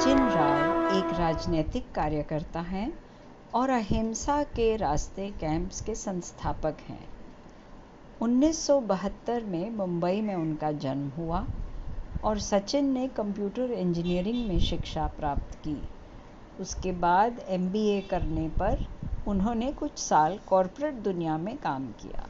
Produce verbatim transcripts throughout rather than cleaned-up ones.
सचिन राय एक राजनीतिक कार्यकर्ता हैं और अहिंसा के रास्ते कैंप्स के संस्थापक हैं। उन्नीस सौ बहत्तर में मुंबई में उनका जन्म हुआ और सचिन ने कंप्यूटर इंजीनियरिंग में शिक्षा प्राप्त की। उसके बाद एम बी ए करने पर उन्होंने कुछ साल कॉरपोरेट दुनिया में काम किया।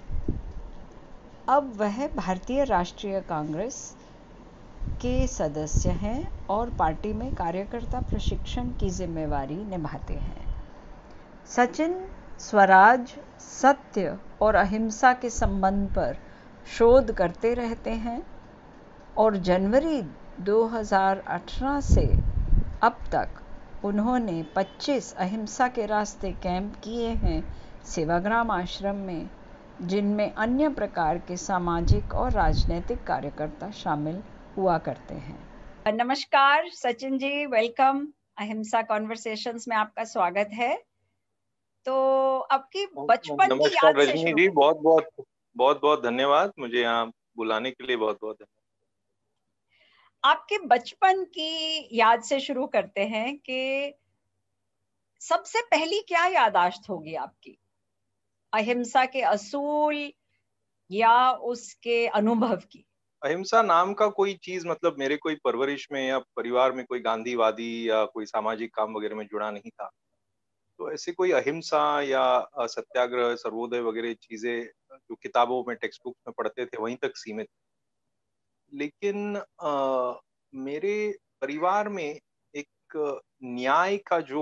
अब वह भारतीय राष्ट्रीय कांग्रेस के सदस्य हैं और पार्टी में कार्यकर्ता प्रशिक्षण की जिम्मेवारी निभाते हैं। सचिन स्वराज, सत्य और अहिंसा के संबंध पर शोध करते रहते हैं और जनवरी दो हज़ार अठारह से अब तक उन्होंने पच्चीस अहिंसा के रास्ते कैंप किए हैं सेवाग्राम आश्रम में, जिनमें अन्य प्रकार के सामाजिक और राजनीतिक कार्यकर्ता शामिल हुआ करते हैं। नमस्कार सचिन जी, वेलकम। अहिंसा कॉन्वर्सेशंस में आपका स्वागत है। तो आपकी बचपन की याद से रजनी जी, बहुत बहुत बहुत बहुत धन्यवाद, मुझे यहाँ बुलाने के लिए बहुत बहुत धन्यवाद। आपके बचपन की याद से शुरू करते हैं कि सबसे पहली क्या याददाश्त होगी आपकी, अहिंसा के असूल या उसके अनुभव की? अहिंसा नाम का कोई चीज मतलब मेरे कोई परवरिश में या परिवार में कोई गांधीवादी या कोई सामाजिक काम वगैरह में जुड़ा नहीं था। तो ऐसे कोई अहिंसा या सत्याग्रह, सर्वोदय वगैरह चीजें जो किताबों में, टेक्स्ट बुक में पढ़ते थे वहीं तक सीमित। लेकिन आ, मेरे परिवार में एक न्याय का जो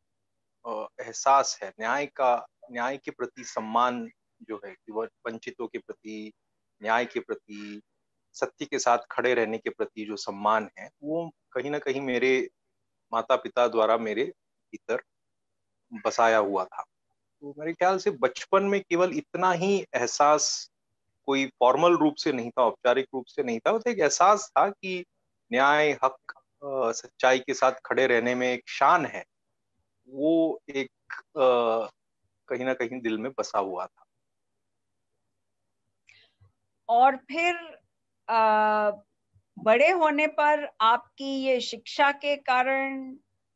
एहसास है, न्याय का न्याय के प्रति सम्मान जो है, कि वंचितों के प्रति, न्याय के प्रति, सत्य के साथ खड़े रहने के प्रति जो सम्मान है, वो कहीं ना कहीं मेरे माता पिता द्वारा मेरे भीतर बसाया हुआ था। तो मेरे ख्याल से बचपन में केवल इतना ही एहसास, कोई फॉर्मल रूप से नहीं था, औपचारिक रूप से नहीं था, वो एक एहसास था कि न्याय, हक, सच्चाई के साथ खड़े रहने में एक शान है, वो एक आ, कहीं ना कहीं दिल में बसा हुआ था। और फिर आ, बड़े होने पर आपकी ये शिक्षा के कारण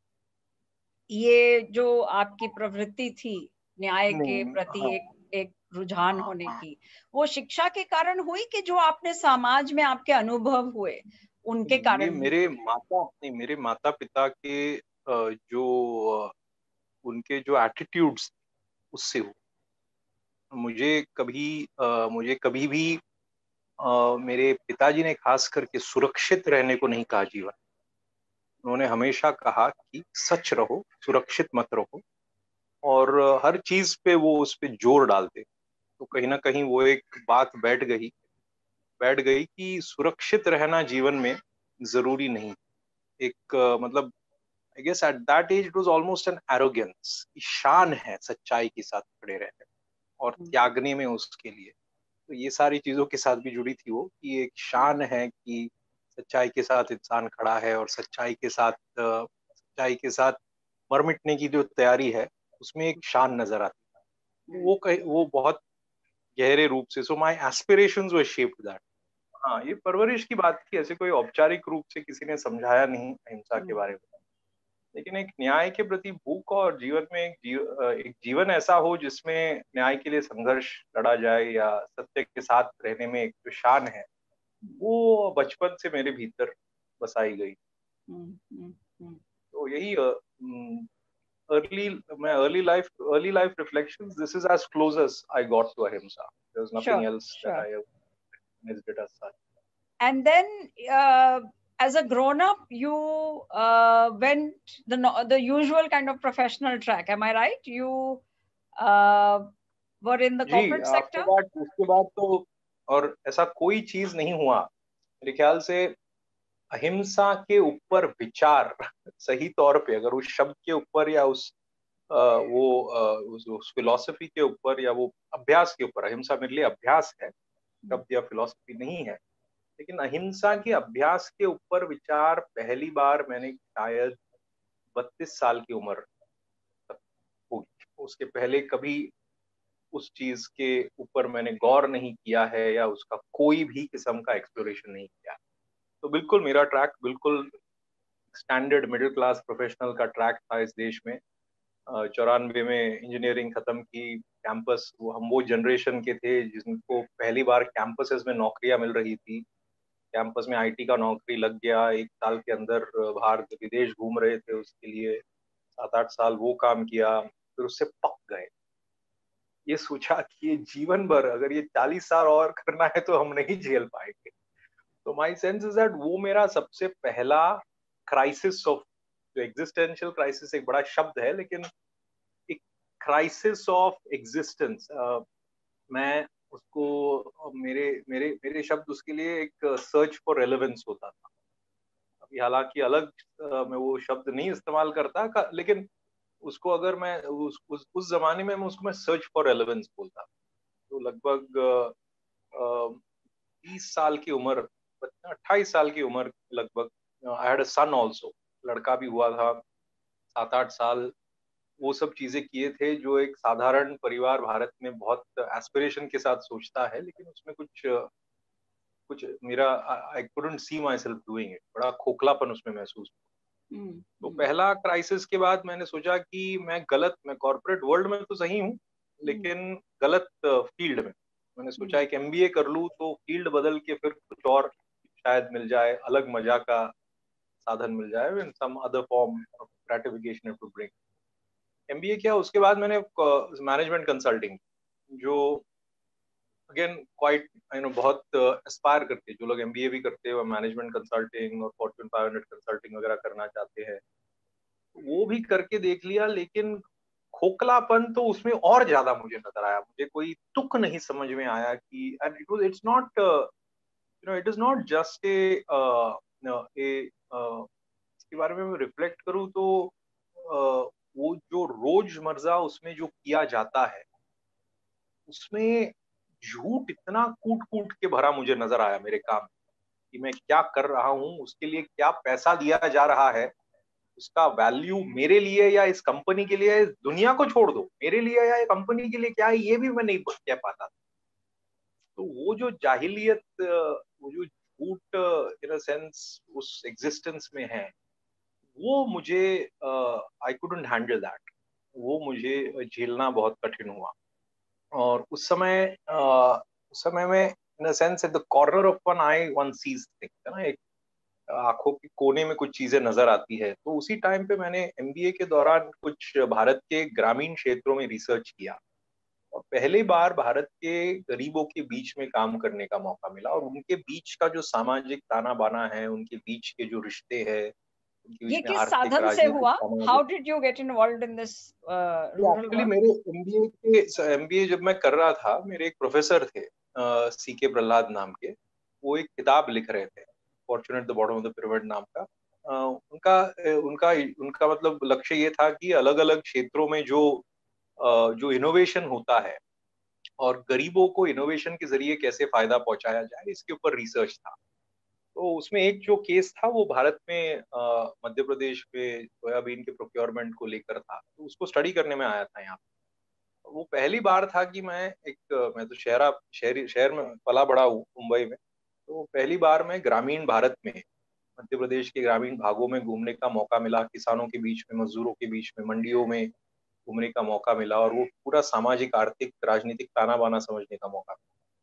ये जो आपकी प्रवृत्ति थी न्याय के प्रति हाँ, एक एक रुझान होने की, वो शिक्षा के कारण हुई कि जो आपने समाज में आपके अनुभव हुए उनके कारण? मेरे माता नहीं मेरे माता पिता के जो उनके जो एटीट्यूड्स उससे हुआ। मुझे कभी आ, मुझे कभी भी आ, मेरे पिताजी ने खास करके सुरक्षित रहने को नहीं कहा जीवन। उन्होंने हमेशा कहा कि सच रहो, सुरक्षित मत रहो, और हर चीज पे वो उस पे जोर डालते। तो कहीं ना कहीं वो एक बात बैठ गई बैठ गई कि सुरक्षित रहना जीवन में जरूरी नहीं। एक आ, मतलब I guess at that age it was almost an arrogance, शान है सच्चाई के साथ खड़े रहने और त्यागने में उसके लिए। तो ये सारी चीजों के साथ भी जुड़ी थी वो, कि एक शान है कि सच्चाई के साथ इंसान खड़ा है, और सच्चाई के साथ सच्चाई के साथ मर मिटने की जो तैयारी है, उसमें एक शान नजर आती है। वो कहीं वो बहुत गहरे रूप से, so my aspirations were shaped that. हाँ, ये परवरिश की बात थी, ऐसे कोई औपचारिक रूप से किसी ने समझाया नहीं अहिंसा के बारे में। लेकिन एक न्याय के प्रति भूख, और जीवन में एक, जीव, एक जीवन ऐसा हो जिसमें न्याय के लिए संघर्ष लड़ा जाए, या सत्य के साथ रहने में एक जो शान है, वो बचपन से मेरे भीतर बसाई गई। तो यही अर्ली मैं early life early life reflections, this is as close as I got to Ahimsa. There was nothing else that I witnessed it as such. And then uh, as a grown up you uh, went the the usual kind of professional track, am I right? You uh, were in the corporate sector? जी, बाद उसके बाद तो और ऐसा कोई चीज नहीं हुआ मेरे ख्याल से। अहिंसा के ऊपर विचार सही तौर पे, अगर उस शब्द के ऊपर या उस आ, वो आ, उस, उस फिलॉसफी के ऊपर या वो अभ्यास के ऊपर, अहिंसा मेरे लिए अभ्यास है, शब्द या फिलॉसफी नहीं है। लेकिन अहिंसा के अभ्यास के ऊपर विचार पहली बार मैंने शायद बत्तीस साल की उम्र तक होगी। उसके पहले कभी उस चीज के ऊपर मैंने गौर नहीं किया है, या उसका कोई भी किस्म का एक्सप्लोरेशन नहीं किया। तो बिल्कुल मेरा ट्रैक बिल्कुल स्टैंडर्ड मिडिल क्लास प्रोफेशनल का ट्रैक था इस देश में। चौरानवे में इंजीनियरिंग खत्म की, कैंपस, वो हम वो जनरेशन के थे जिनको पहली बार कैंपसेस में नौकरियां मिल रही थी। कैंपस में आईटी का नौकरी लग गया, एक साल के अंदर बाहर विदेश घूम रहे थे, उसके लिए सात आठ साल वो काम किया, फिर उससे पक गए। ये सोचा कि ये जीवन भर अगर ये चालीस साल और करना है तो हम नहीं झेल पाएंगे। तो माई सेंस इज दैट वो मेरा सबसे पहला क्राइसिस ऑफ, जो एग्जिस्टेंशियल क्राइसिस एक बड़ा शब्द है, लेकिन एक क्राइसिस ऑफ एग्जिस्टेंस, मैं उसको, मेरे मेरे मेरे शब्द उसके लिए एक सर्च फॉर रेलेवेंस होता था। अभी हालांकि अलग मैं वो शब्द नहीं इस्तेमाल करता, लेकिन उसको अगर मैं उस उस, उस जमाने में मैं उसको मैं सर्च फॉर रेलेवेंस बोलता। तो लगभग बीस साल की उम्र, अट्ठाईस साल की उम्र लगभग, I had a sun also, लड़का भी हुआ था, सात आठ साल वो सब चीजें किए थे जो एक साधारण परिवार भारत में बहुत एस्पिरेशन के साथ सोचता है, लेकिन उसमें कुछ कुछ मेरा, I couldn't see myself doing it, बड़ा खोखलापन उसमें महसूस हुआ। hmm. तो पहला क्राइसिस के बाद मैंने सोचा कि मैं गलत, मैं कॉर्पोरेट वर्ल्ड में तो सही हूँ, लेकिन hmm. गलत फील्ड में। मैंने सोचा एक एमबीए कर लूँ तो फील्ड बदल के फिर कुछ और शायद मिल जाए, अलग मजा का साधन मिल जाए, in some other form of gratification to bring. MBA किया, उसके बाद मैंने मैनेजमेंट कंसल्टिंग, जो अगेन क्वाइट यू नो बहुत एस्पायर करते हैं जो लोग एमबीए भी करते हैं, वो मैनेजमेंट कंसल्टिंग और फॉर्च्यून फाइव हंड्रेड कंसल्टिंग वगैरह करना चाहते हैं, वो भी करके देख लिया, लेकिन खोखलापन तो उसमें और ज्यादा मुझे नजर आया। मुझे कोई तुक नहीं समझ में आया कि, and it was, it's not you know it is not just a a इसके बारे में मैं रिफ्लेक्ट करूं तो uh, वो जो रोजमर्रा उसमें जो किया जाता है, उसमें झूठ इतना कूट कूट के भरा मुझे नजर आया मेरे काम, कि मैं क्या कर रहा हूँ, उसके लिए क्या पैसा दिया जा रहा है, उसका वैल्यू मेरे लिए या इस कंपनी के लिए, दुनिया को छोड़ दो, मेरे लिए या कंपनी के लिए क्या है, ये भी मैं नहीं कह पाता। तो वो जो जाहिलियत, वो जो झूठ इन अ सेंस उस एग्जिस्टेंस में है, वो मुझे, आई कुडंट हैंडल दैट, वो मुझे झेलना बहुत कठिन हुआ। और उस समय uh, उस समय में in a sense at the corner of one I one sees things, है ना, एक आंखों के कोने में कुछ चीजें नजर आती है। तो उसी टाइम पे मैंने एमबीए के दौरान कुछ भारत के ग्रामीण क्षेत्रों में रिसर्च किया, और पहली बार भारत के गरीबों के बीच में काम करने का मौका मिला, और उनके बीच का जो सामाजिक ताना बाना है, उनके बीच के जो रिश्ते हैं, ये किस साधन से हुआ? How did you get involved in this rural actually मेरे एमबीए के एमबीए जब मैं कर रहा था, मेरे एक प्रोफेसर थे सी के प्रहलाद नाम के, वो एक किताब लिख रहे थे, fortunate the bottom of the pyramid नाम का। uh, उनका उनका उनका मतलब लक्ष्य ये था कि अलग अलग क्षेत्रों में जो uh, जो इनोवेशन होता है और गरीबों को इनोवेशन के जरिए कैसे फायदा पहुंचाया जाए, इसके ऊपर रिसर्च था। तो उसमें एक जो केस था वो भारत में मध्य प्रदेश में सोयाबीन के प्रोक्योरमेंट को लेकर था, तो उसको स्टडी करने में आया था यहाँ। वो पहली बार था कि मैं एक, मैं तो शहरा शहरी शहर में पला बड़ा हूँ मुंबई में, तो पहली बार मैं ग्रामीण भारत में, मध्य प्रदेश के ग्रामीण भागों में घूमने का मौका मिला, किसानों के बीच में, मजदूरों के बीच में, मंडियों में घूमने का मौका मिला, और वो पूरा सामाजिक आर्थिक राजनीतिक ताना बाना समझने का मौका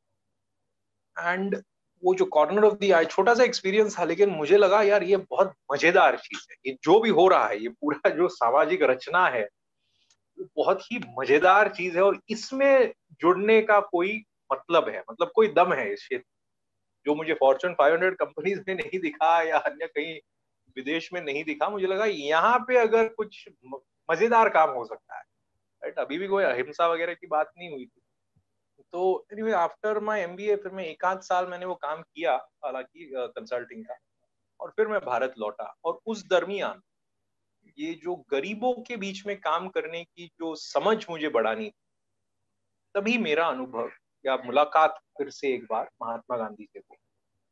मिला। एंड वो जो कॉर्नर ऑफ दी आई, छोटा सा एक्सपीरियंस था, लेकिन मुझे लगा यार ये बहुत मजेदार चीज है, ये जो भी हो रहा है, ये पूरा जो सामाजिक रचना है बहुत ही मजेदार चीज है, और इसमें जुड़ने का कोई मतलब है, मतलब कोई दम है इस क्षेत्र, जो मुझे फॉर्च्यून फाइव हंड्रेड कंपनीज में नहीं दिखा या अन्य कहीं विदेश में नहीं दिखा। मुझे लगा यहाँ पे अगर कुछ मजेदार काम हो सकता है, राइट। अभी भी कोई अहिंसा वगैरह की बात नहीं हुई थी। तो एनीवे आफ्टर माय एमबीए फिर मैं एक आध साल मैंने वो काम किया, हालांकि कंसल्टिंग का, और फिर मैं भारत लौटा। और उस दरमियान ये जो गरीबों के बीच में काम करने की जो समझ मुझे बढ़ानी, तभी मेरा अनुभव या मुलाकात फिर से एक बार महात्मा गांधी से हुई।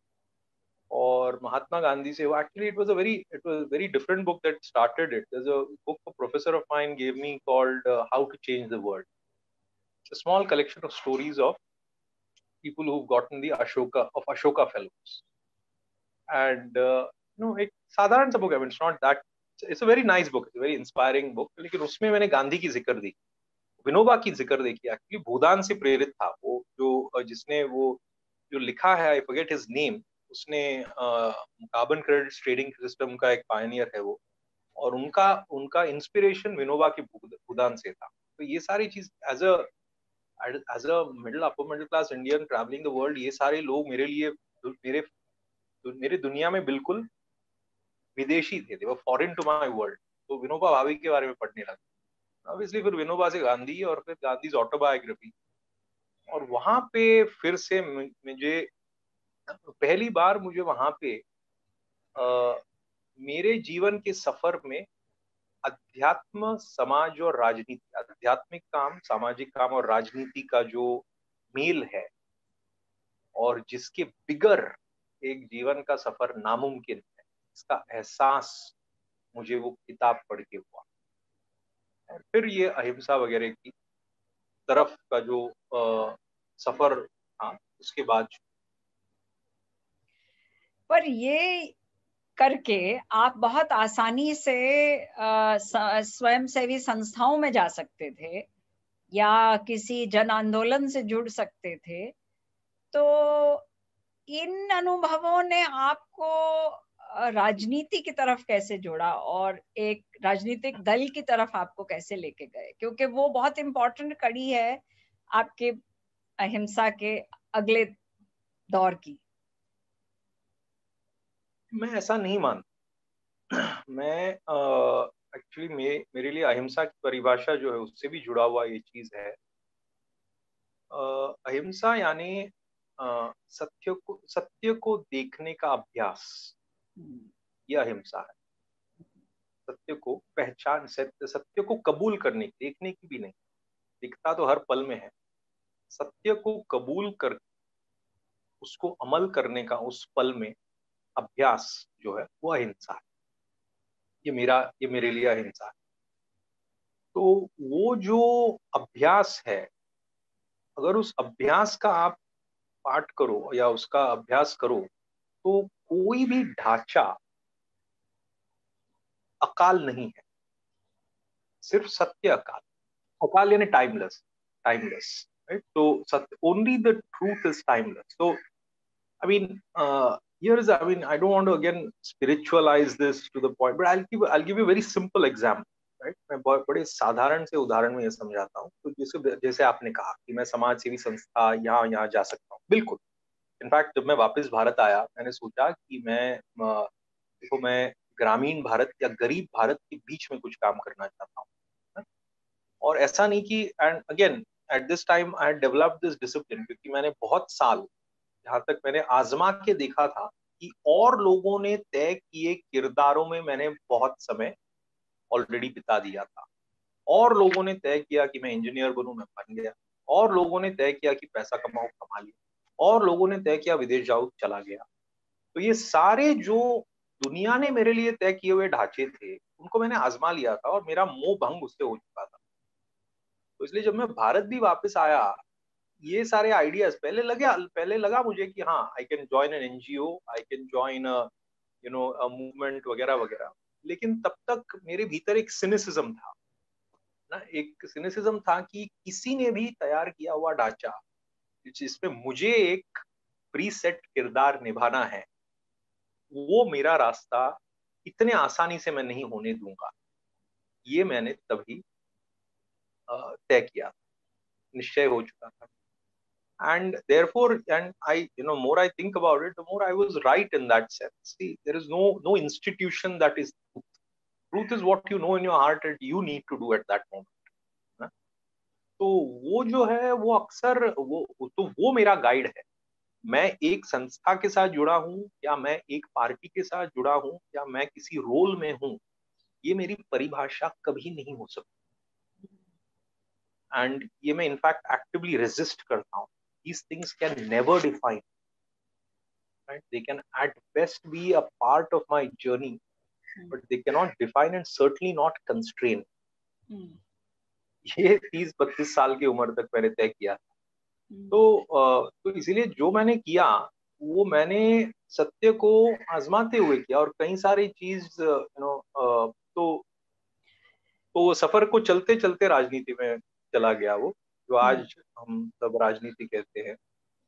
और महात्मा गांधी से actually it was a very it was very different book that started it. There is a book a professor of mine gave me called how to change the world. It's a small collection of stories of people who've gotten the Ashoka of Ashoka Fellows. And uh, no एक साधारण सा book है, it's not that, it's a very nice book, it's a very inspiring book, लेकिन उसमें मैंने गांधी की जिक्र दी, विनोबा की जिक्र देखी, एक्चुअली भूदान से प्रेरित था वो, जो जिसने वो जो लिखा है, आई फॉरगेट हिज नेम, उसने कार्बन क्रेडिट ट्रेडिंग सिस्टम का एक पायनियर है वो, और उनका उनका इंस्पिरेशन विनोबा की भूदान से था। तो ये सारी चीज as a as a middle upper middle class Indian travelling the world, ये सारे लोग मेरे लिए मेरे मेरे दुनिया में बिल्कुल विदेशी थे, वो फॉरेन टू माय वर्ल्ड। तो विनोबा भावे के बारे में पढ़ने लगा, ऑब्वियसली फिर विनोबा से गांधी, और फिर गांधी ऑटोबायोग्राफी, और वहां पे फिर से मुझे पहली बार मुझे वहां पे आ, मेरे जीवन के सफर में अध्यात्म, समाज और राजनीति, आध्यात्मिक काम, सामाजिक काम और राजनीति का जो मेल है, और जिसके बिगर एक जीवन का सफर नामुमकिन है, इसका एहसास मुझे वो किताब पढ़ के हुआ। और फिर ये अहिंसा वगैरह की तरफ का जो आ, सफर था उसके बाद। पर ये करके आप बहुत आसानी से स्वयंसेवी संस्थाओं में जा सकते थे या किसी जन आंदोलन से जुड़ सकते थे, तो इन अनुभवों ने आपको राजनीति की तरफ कैसे जोड़ा और एक राजनीतिक दल की तरफ आपको कैसे लेके गए, क्योंकि वो बहुत इंपॉर्टेंट कड़ी है आपके अहिंसा के अगले दौर की। मैं ऐसा नहीं मानता। मैं एक्चुअली uh, मे, मेरे लिए अहिंसा की परिभाषा जो है उससे भी जुड़ा हुआ ये चीज है। uh, अहिंसा यानी uh, सत्य को सत्य को देखने का अभ्यास, ये अहिंसा है। सत्य को पहचान, सत्य सत्य को कबूल करने की, देखने की भी नहीं, दिखता तो हर पल में है, सत्य को कबूल कर उसको अमल करने का उस पल में अभ्यास जो है वो अहिंसा है। ये मेरा ये मेरे लिए अहिंसा है। तो वो जो अभ्यास है, अगर उस अभ्यास का आप पाठ करो या उसका अभ्यास करो, तो कोई भी ढांचा अकाल नहीं है, सिर्फ सत्य अकाल। अकाल यानी टाइमलेस, टाइमलेस, राइट? तो सत्य, only the truth is timeless. तो I mean, uh, here is, I mean, I don't want to again spiritualize this to the point, but I'll give, I'll give you a very simple example, right? मैं बहुत बड़े साधारण से उदाहरण में ये समझाता हूँ। तो जैसे जैसे आपने कहा कि मैं समाज सेवी संस्था यहाँ यहाँ जा सकता हूँ, बिल्कुल। इनफैक्ट जब मैं वापस भारत आया, मैंने सोचा कि मैं देखो मैं ग्रामीण भारत या गरीब भारत के बीच में कुछ काम करना चाहता हूँ। और ऐसा नहीं कि, and again at this time I had developed this discipline, क्योंकि मैंने बहुत साल, जहां तक मैंने आजमा के देखा था कि और लोगों ने तय किए किरदारों में मैंने बहुत समय ऑलरेडी बिता दिया था, और लोगों ने तय किया कि मैं इंजीनियर बनूं, मैं बन गया, और लोगों ने तय किया कि पैसा कमाओ, कमा लिया, और लोगों ने तय किया विदेश जाओ, चला गया। तो ये सारे जो दुनिया ने मेरे लिए तय किए हुए ढांचे थे, उनको मैंने आजमा लिया था, और मेरा मोह भंग उससे हो चुका था। तो इसलिए जब मैं भारत भी वापस आया, ये सारे आइडियाज पहले लगे पहले लगा मुझे कि हाँ, I can join an NGO, I can join you know a movement वगैरह वगैरह। लेकिन तब तक मेरे भीतर एक सिनिसिज्म था ना, एक सिनिसिज्म था कि किसी ने भी तैयार किया हुआ ढांचा जिसमें मुझे एक प्री सेट किरदार निभाना है, वो मेरा रास्ता इतने आसानी से मैं नहीं होने दूंगा। ये मैंने तभी तय किया, निश्चय हो चुका था। And therefore, and I, you know, more I think about it, the more I was right in that sense. See, there is no no institution that is truth. Truth is what you know in your heart and you need to do at that moment. ना? तो वो जो है वो अक्सर वो तो वो मेरा गाइड है। मैं एक संस्था के साथ जुड़ा हूँ, या मैं एक पार्टी के साथ जुड़ा हूँ, या मैं किसी रोल में हूँ, ये मेरी परिभाषा कभी नहीं हो सकती। एंड ये मैं इनफैक्ट एक्टिवली रेजिस्ट करता हूँ। These things can never define, right? They can at best be a part of my journey, hmm. but they cannot define and certainly not constrain. hmm. ये तीस बत्तीस साल की उम्र तक मैंने तय किया। hmm. तो तो इसीलिए जो मैंने किया वो मैंने सत्य को आजमाते हुए किया, और कई सारी चीज यू नो तो तो वो सफर को चलते चलते राजनीति में चला गया, वो जो हम्म, आज हम सब राजनीति कहते हैं।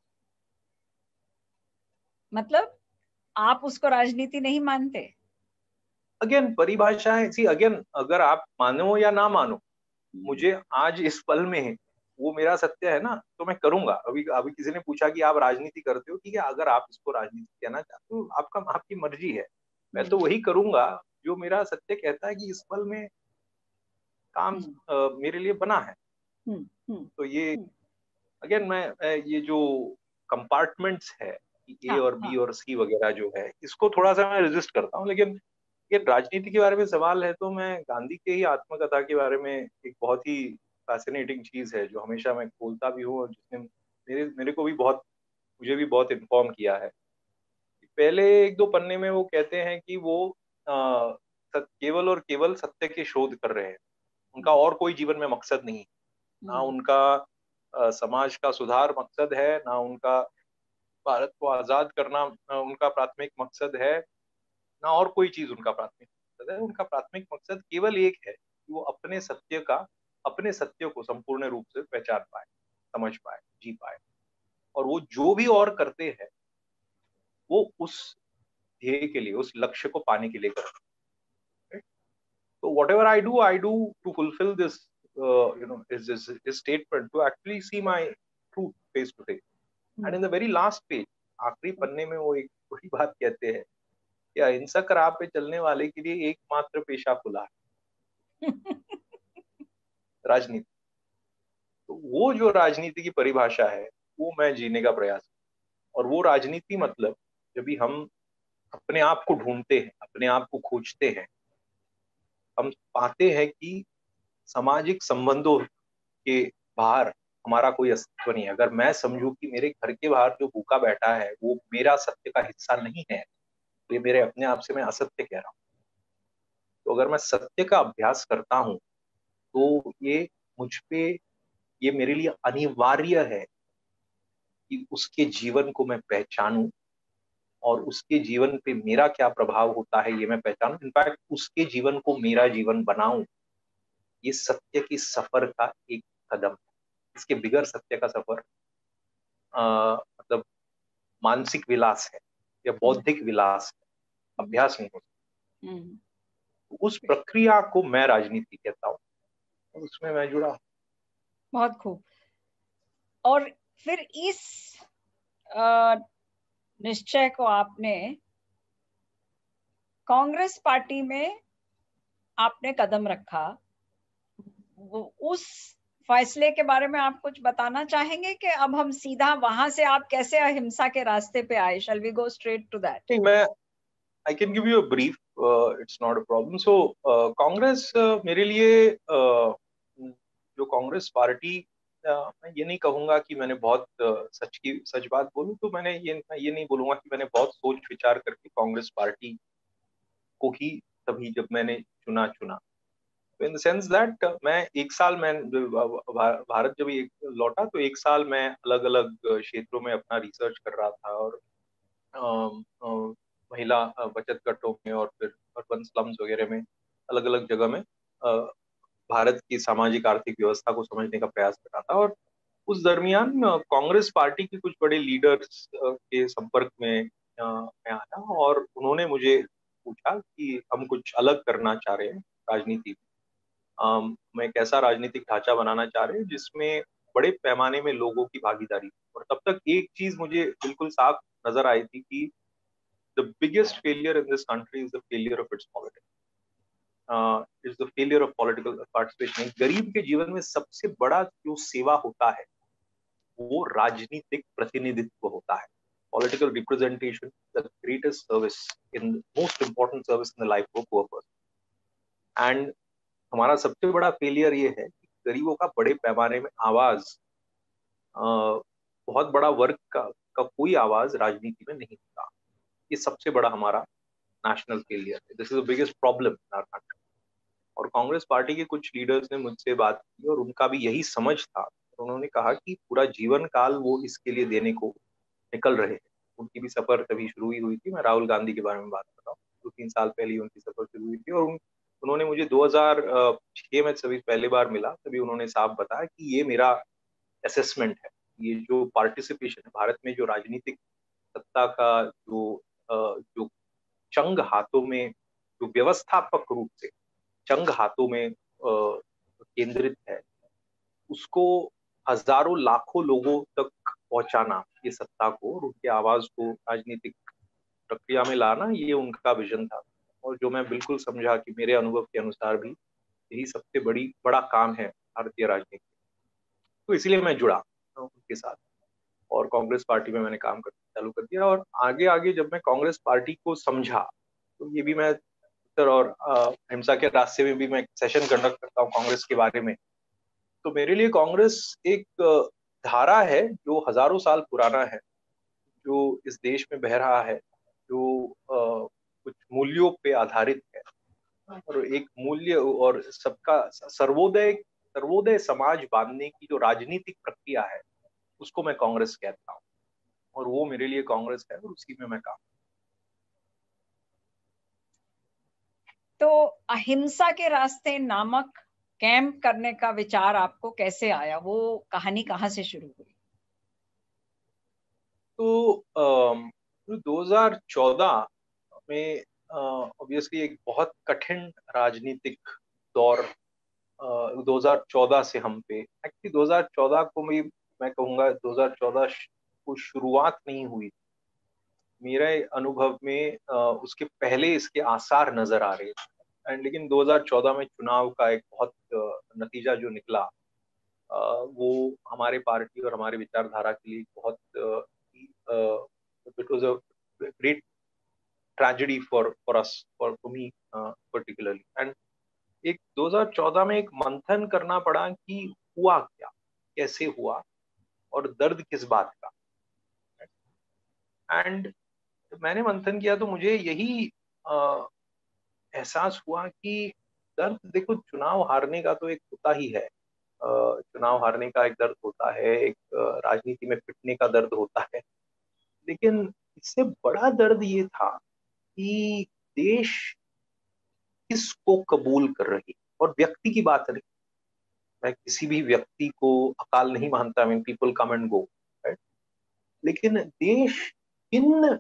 मतलब आप उसको राजनीति नहीं मानते? अगेन परिभाषाएं, सी अगेन, अगर आप मानो या ना मानो, हम्म, मुझे आज इस पल में वो मेरा सत्य है ना, तो मैं करूंगा। अभी अभी किसी ने पूछा कि आप राजनीति करते हो, ठीक है, अगर आप इसको राजनीति कहना चाहते हो, आपका आपकी मर्जी है, मैं तो हम्म, वही करूंगा जो मेरा सत्य कहता है कि इस पल में काम हम्म, अ, मेरे लिए बना है। हम्म, हम्म, तो ये हम्म, अगेन मैं मैं ये जो कंपार्टमेंट्स है कि ए हाँ, और बी हाँ, और सी वगैरह जो है, इसको थोड़ा सा मैं रेजिस्ट करता हूँ। लेकिन ये राजनीति के बारे में सवाल है, तो मैं गांधी के ही आत्मकथा के बारे में, एक बहुत ही फैसिनेटिंग चीज है जो हमेशा मैं खोलता भी हूँ, और जिसने मेरे मेरे को भी बहुत, मुझे भी बहुत इन्फॉर्म किया है। पहले एक दो पन्ने में वो कहते हैं कि वो आ, केवल और केवल सत्य के शोध कर रहे हैं, उनका हम्म, और कोई जीवन में मकसद नहीं, ना हम्म, उनका अ, समाज का सुधार मकसद है, ना उनका भारत को आजाद करना अ, उनका प्राथमिक मकसद है, ना और कोई चीज उनका प्राथमिक मकसद है। उनका प्राथमिक मकसद केवल एक है कि वो अपने सत्य का, अपने सत्य को संपूर्ण रूप से पहचान पाए, समझ पाए, जी पाए, और वो जो भी और करते हैं वो उस ध्येय के लिए, उस लक्ष्य को पाने के लिए करते हैं। So whatever I do, I do to fulfill this, uh, you know, is this is statement to actually see my truth face to face. And hmm, in the very last page, आखिरी पन्ने में वो एक बड़ी बात कहते हैं कि अहिंसक राह पे चलने वाले के लिए एकमात्र पेशा खुला है, राजनीति। तो वो जो राजनीति की परिभाषा है, वो मैं जीने का प्रयास, और वो राजनीति मतलब जब भी हम अपने आप को ढूंढते हैं, अपने आप को खोजते हैं, हम पाते हैं कि सामाजिक संबंधों के बाहर हमारा कोई अस्तित्व नहीं है। अगर मैं समझूं कि मेरे घर के बाहर जो भूखा बैठा है वो मेरा सत्य का हिस्सा नहीं है, तो ये मेरे अपने आप से मैं असत्य कह रहा हूँ। तो अगर मैं सत्य का अभ्यास करता हूँ, तो ये मुझ पे, ये मेरे लिए अनिवार्य है कि उसके जीवन को मैं पहचानूं, और उसके जीवन पे मेरा क्या प्रभाव होता है ये मैं पहचानूं, इनफैक्ट उसके जीवन को मेरा जीवन बनाऊं। ये सत्य की सफर का एक कदम है। इसके बिगर सत्य का सफर आ, मतलब मानसिक विलास है या हम्म, बौद्धिक विलास है, हम्म, अभ्यास नहीं हो हम्म, सकता। उस प्रक्रिया को मैं राजनीति कहता हूँ, और उसमें मैं जुड़ा हूँ। बहुत खूब। और फिर इस अ, निश्चय को आपने कांग्रेस पार्टी में आपने कदम रखा, वो उस फैसले के बारे में आप कुछ बताना चाहेंगे कि अब हम सीधा वहां से आप कैसे अहिंसा के रास्ते पे आए? Shall we go straight to that? नहीं, मैं I can give you a brief, it's not a problem. So Congress मेरे लिए uh, जो कांग्रेस पार्टी, uh, मैं ये नहीं कहूंगा कि मैंने बहुत uh, सच की सच बात बोलूं, तो मैंने ये मैं ये नहीं बोलूंगा कि मैंने बहुत सोच विचार करके कांग्रेस पार्टी को ही तभी जब मैंने चुना चुना इन द सेंस दैट मैं एक साल मैं भा- भारत जब एक लौटा, तो एक साल मैं अलग अलग क्षेत्रों में अपना रिसर्च कर रहा था, और अम, अ, महिला अ, बचत गठों में और फिर अर्बन स्लम्स वगैरह में, अलग अलग जगह में अ, भारत की सामाजिक आर्थिक व्यवस्था को समझने का प्रयास कर रहा था। और उस दरमियान अ, कांग्रेस पार्टी के कुछ बड़े लीडर्स के संपर्क में अ, मैं आया, और उन्होंने मुझे पूछा कि हम कुछ अलग करना चाह रहे हैं राजनीति में। अम, हम एक ऐसा राजनीतिक ढांचा बनाना चाह रहे हैं जिसमें बड़े पैमाने में लोगों की भागीदारी हो। और तब तक एक चीज मुझे बिल्कुल साफ नजर आई थी कि the biggest failure in this country is the failure of its politics. Uh, is the failure of political participation. एक गरीब के जीवन में सबसे बड़ा जो सेवा होता है वो राजनीतिक प्रतिनिधित्व होता है। Political representation, the greatest service, in most important service in the life of a poor person. And हमारा सबसे बड़ा फेलियर ये है कि गरीबों का बड़े पैमाने में आवाज, अ, बहुत बड़ा वर्ग का, का कोई आवाज राजनीति में नहीं होता। ये सबसे बड़ा हमारा नेशनल फेलियर है। This is the biggest problem in our country. और कांग्रेस पार्टी के कुछ लीडर्स ने मुझसे बात की, और उनका भी यही समझ था। उन्होंने कहा कि पूरा जीवन काल वो इसके लिए देने को निकल रहे हैं, उनकी भी सफर तभी शुरू ही हुई थी। मैं राहुल गांधी के बारे में बात कर रहा हूँ। दो तीन साल पहले ही उनकी सफर शुरू हुई थी और उन, उन्होंने मुझे दो हज़ार छह में सभी पहली बार मिला, तभी उन्होंने साफ बताया कि ये मेरा असेसमेंट है, ये जो पार्टिसिपेशन है भारत में, जो राजनीतिक सत्ता का जो जो चंग हाथों में, जो व्यवस्थापक रूप से चंग हाथों में केंद्रित है, उसको हजारों लाखों लोगों तक पहुंचाना, ये सत्ता को और उनकी आवाज को राजनीतिक प्रक्रिया में लाना, ये उनका विजन था। और जो मैं बिल्कुल समझा कि मेरे अनुभव के अनुसार भी यही सबसे बड़ी बड़ा काम है भारतीय राजनीति। तो इसलिए मैं जुड़ा उनके साथ और कांग्रेस पार्टी में मैंने काम करना चालू कर दिया। और आगे आगे जब मैं कांग्रेस पार्टी को समझा, तो ये भी मैं और अहिंसा के रास्ते में भी मैं सेशन कंडक्ट करता हूँ कांग्रेस के बारे में। तो मेरे लिए कांग्रेस एक धारा है जो हजारों साल पुराना है, जो इस देश में बह रहा है, जो आ, कुछ मूल्यों पे आधारित है और एक मूल्य और सबका सर्वोदय सर्वोदय समाज बांधने की जो राजनीतिक प्रक्रिया है, उसको मैं कांग्रेस कहता हूँ और वो मेरे लिए कांग्रेस है और उसी में मैं काम। तो अहिंसा के रास्ते नामक कैंप करने का विचार आपको कैसे आया? वो कहानी कहाँ से शुरू हुई? तो दो हज़ार चौदह में ऑब्वियसली एक बहुत कठिन राजनीतिक दौर दो हज़ार चौदह से हम पे, एक्चुअली दो हज़ार चौदह को भी मैं कहूँगा दो हज़ार चौदह को शुरुआत नहीं हुई, मेरे अनुभव में उसके पहले इसके आसार नजर आ रहे थे। एंड लेकिन दो हज़ार चौदह में चुनाव का एक बहुत नतीजा जो निकला, वो हमारे पार्टी और हमारे विचारधारा के लिए बहुत it was a great tragedy for for us, for me particularly. And एक दो हज़ार चौदह में एक मंथन करना पड़ा कि हुआ क्या, कैसे हुआ और दर्द किस बात का। एंड मैंने मंथन किया तो मुझे यही एहसास हुआ कि दर्द, देखो चुनाव हारने का तो एक होता ही है, चुनाव हारने का एक दर्द होता है, एक राजनीति में पिटने का दर्द होता है, लेकिन इससे बड़ा दर्द ये था कि देश किसको कबूल कर रही, और व्यक्ति की बात नहीं, मैं किसी भी व्यक्ति को अकाल नहीं मानता, mean people come and go, right, लेकिन देश इन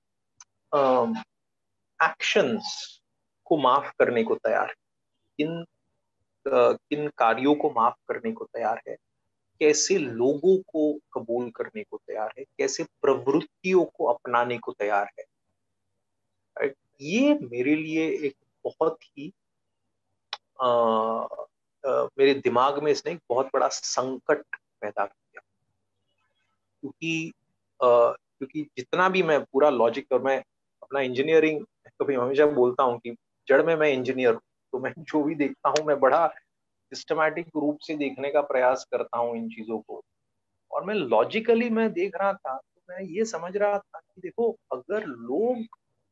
एक्शंस को माफ करने को तैयार है, किन किन कार्यों को माफ करने को तैयार है, कैसे लोगों को कबूल करने को तैयार है, कैसे प्रवृत्तियों को अपनाने को तैयार है, राइट। ये मेरे लिए एक बहुत ही आ, आ, मेरे दिमाग में इसने एक बहुत बड़ा संकट पैदा किया, क्योंकि क्योंकि जितना भी मैं पूरा लॉजिक, और मैं अपना इंजीनियरिंग कभी हमेशा बोलता हूँ कि जड़ में मैं इंजीनियर हूँ, तो मैं जो भी देखता हूँ मैं बड़ा सिस्टमैटिक रूप से देखने का प्रयास करता हूँ इन चीजों को। और मैं लॉजिकली मैं देख रहा था, तो मैं ये समझ रहा था कि देखो, अगर लोग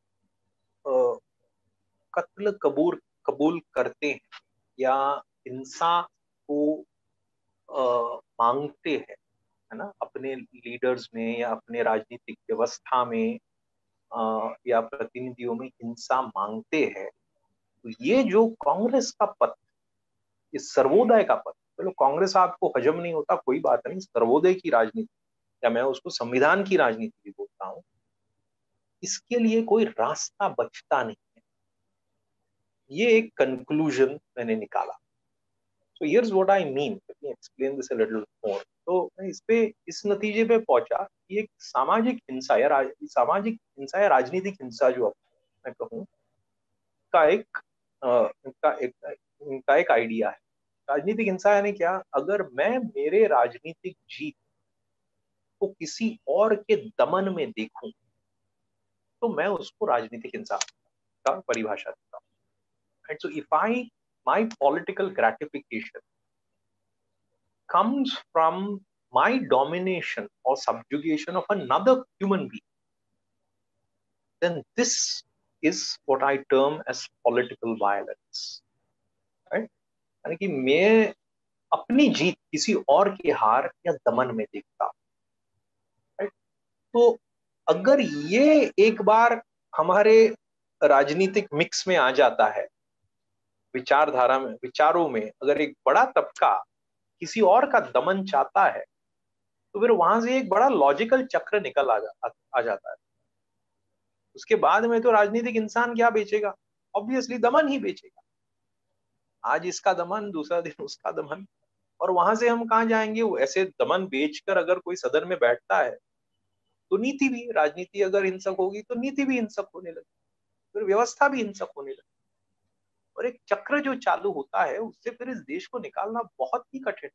कत्ल कबूल कबूल करते हैं या हिंसा को आ, मांगते हैं, है ना, अपने लीडर्स में या अपने राजनीतिक व्यवस्था में आ, या प्रतिनिधियों में हिंसा मांगते हैं, तो ये जो कांग्रेस का पथ, इस सर्वोदय का पथ, चलो कांग्रेस आपको हजम नहीं होता कोई बात नहीं, सर्वोदय की राजनीति, या मैं उसको संविधान की राजनीति भी बोलता हूँ, इसके लिए कोई रास्ता बचता नहीं है, ये एक कंक्लूजन मैंने निकाला। So here's what I mean, let me explain this a little more. तो मैं इस पे इस नतीजे पे पहुंचा कि एक सामाजिक हिंसा या सामाजिक हिंसा या राजनीतिक हिंसा जो मैं कहूँ का एक इनका एक इनका एक आइडिया है। राजनीतिक हिंसा यानी क्या? अगर मैं मेरे राजनीतिक जीत को किसी और के दमन में देखूं, तो मैं उसको राजनीतिक हिंसा का परिभाषा देता हूँ। And so if I, my political gratification comes from my domination or subjugation of another human being, then this is what I term as political violence, right? यानी कि मैं अपनी जीत किसी और के हार या दमन में देखता हूं, right? तो अगर ये एक बार हमारे राजनीतिक मिक्स में आ जाता है, विचारधारा में, विचारों में, अगर एक बड़ा तबका किसी और का दमन चाहता है तो फिर वहां से एक बड़ा लॉजिकल चक्र निकल आ, जा, आ जाता है। उसके बाद में तो राजनीतिक इंसान क्या बेचेगा? ऑब्वियसली दमन ही बेचेगा। आज इसका दमन, दूसरा दिन उसका दमन, और वहां से हम कहाँ जाएंगे? ऐसे दमन बेचकर अगर कोई सदन में बैठता है तो नीति भी, राजनीति अगर हिंसक होगी तो नीति भी हिंसक होने लगी, फिर व्यवस्था भी हिंसक होने लगी, और एक चक्र जो चालू होता है उससे फिर इस देश को निकालना बहुत ही कठिन।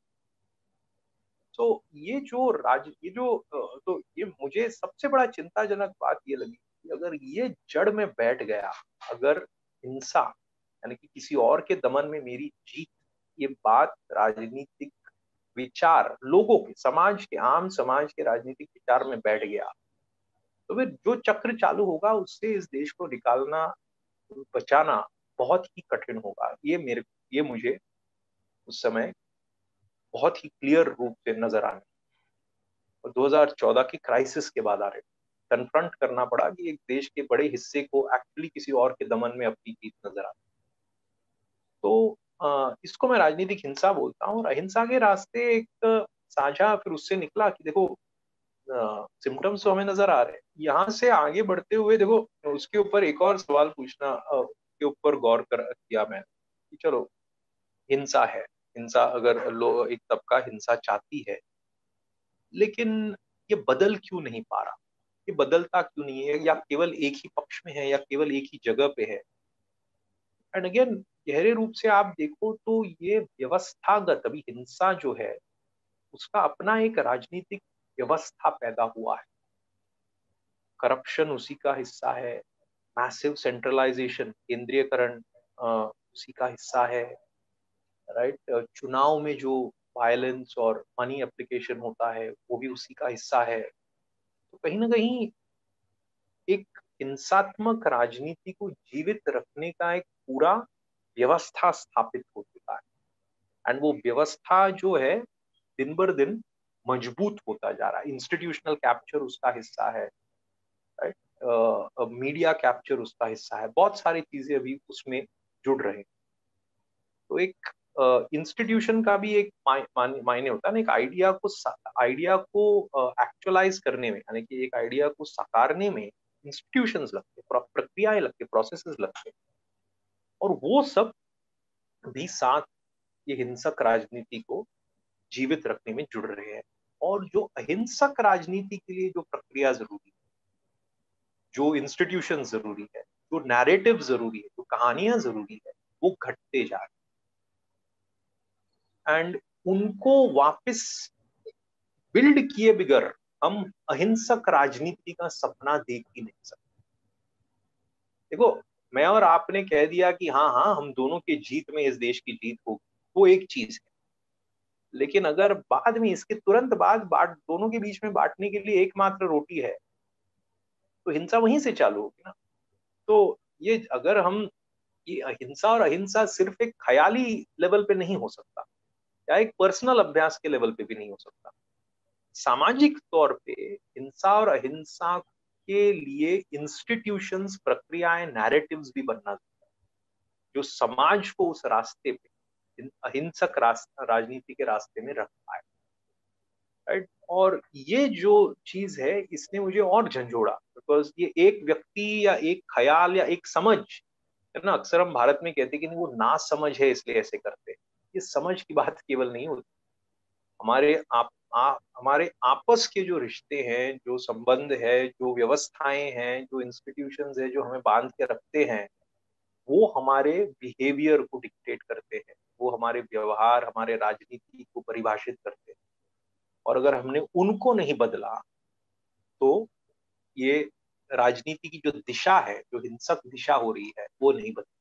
तो ये जो राज ये जो तो ये मुझे सबसे बड़ा चिंताजनक बात ये लगी कि अगर ये जड़ में बैठ गया, अगर हिंसा यानी कि किसी और के दमन में मेरी जीत, ये बात राजनीतिक विचार, लोगों के, समाज के, आम समाज के राजनीतिक विचार में बैठ गया, तो फिर जो चक्र चालू होगा उससे इस देश को निकालना, बचाना बहुत ही कठिन होगा। ये मेरे ये मुझे उस समय बहुत ही क्लियर रूप से नजर आने, और दो हज़ार चौदह की क्राइसिस के बाद आ रहे कन्फ्रंट करना पड़ा कि एक देश के बड़े हिस्से को एक्चुअली किसी और के दमन में अपनी जीत नजर आती। तो आ, इसको मैं राजनीतिक हिंसा बोलता हूँ। और अहिंसा के रास्ते एक साझा फिर उससे निकला कि देखो सिम्टम्स तो हमें नजर आ रहे हैं, यहाँ से आगे बढ़ते हुए देखो उसके ऊपर एक और सवाल पूछना आ, के ऊपर गौर कर किया मैंने कि चलो हिंसा है, हिंसा अगर लो एक तबका हिंसा चाहती है, लेकिन ये बदल क्यों नहीं पा रहा? ये बदलता क्यों नहीं है? या केवल एक ही पक्ष में है, या केवल एक ही जगह पे है? एंड अगेन गहरे रूप से आप देखो तो ये व्यवस्थागत, अभी हिंसा जो है उसका अपना एक राजनीतिक व्यवस्था पैदा हुआ है। करप्शन उसी का हिस्सा है, मैसिव सेंट्रलाइजेशन, केंद्रीयकरण उसी का हिस्सा है, राइट? चुनाव में जो वायलेंस और मनी एप्लीकेशन होता है वो भी उसी का हिस्सा है। तो कहीं ना कहीं एक हिंसात्मक राजनीति को जीवित रखने का एक पूरा व्यवस्था स्थापित हो चुका है, एंड वो व्यवस्था जो है दिन बर दिन मजबूत होता जा रहा है। इंस्टीट्यूशनल कैप्चर उसका हिस्सा है, राइट? मीडिया कैप्चर उसका हिस्सा है, बहुत सारी चीजें अभी उसमें जुड़ रहे हैं। तो एक इंस्टीट्यूशन uh, का भी एक मायने होता है ना, एक आइडिया को आइडिया को एक्चुअलाइज uh, करने में, यानी कि एक आइडिया को साकारने में इंस्टीट्यूशंस लगते, प्रक्रियाएं लगती, प्रोसेसेस लगते, और वो सब भी साथ ये हिंसक राजनीति को जीवित रखने में जुड़ रहे हैं। और जो अहिंसक राजनीति के लिए जो प्रक्रिया जरूरी है, जो इंस्टीट्यूशन जरूरी है, जो नैरेटिव जरूरी है, जो कहानियां जरूरी है, वो घटते जा रहे हैं, एंड उनको वापस बिल्ड किए बगैर हम अहिंसक राजनीति का सपना देख ही नहीं सकते। देखो, मैं और आपने कह दिया कि हाँ हाँ हम दोनों की जीत में इस देश की जीत होगी, वो एक चीज है, लेकिन अगर बाद में, इसके तुरंत बाद बाट दोनों के बीच में बांटने के लिए एकमात्र रोटी है, तो हिंसा वहीं से चालू होगी ना। तो ये अगर हम, ये अहिंसा और अहिंसा सिर्फ एक ख्याली लेवल पे नहीं हो सकता, या एक पर्सनल अभ्यास के लेवल पे भी नहीं हो सकता। सामाजिक तौर पे हिंसा और अहिंसा के लिए इंस्टीट्यूशंस, प्रक्रियाएं, नैरेटिव्स भी बनना चाहिए जो समाज को उस रास्ते पे, अहिंसक राजनीति के रास्ते में रख पाए, राइट? और ये जो चीज है इसने मुझे और झंझोड़ा, बिकॉज ये एक व्यक्ति या एक ख्याल या एक समझ है ना, अक्सर हम भारत में कहते हैं कि नहीं वो ना समझ है इसलिए ऐसे करते हैं। ये समझ की बात केवल नहीं होती, हमारे आप आ, हमारे आपस के जो रिश्ते हैं, जो संबंध है, जो व्यवस्थाएं हैं, जो इंस्टीट्यूशंस है, जो हमें बांध के रखते हैं, वो हमारे बिहेवियर को डिक्टेट करते हैं, वो हमारे व्यवहार, हमारे राजनीति को परिभाषित करते हैं। और अगर हमने उनको नहीं बदला तो ये राजनीति की जो दिशा है, जो हिंसक दिशा हो रही है, वो नहीं बदली।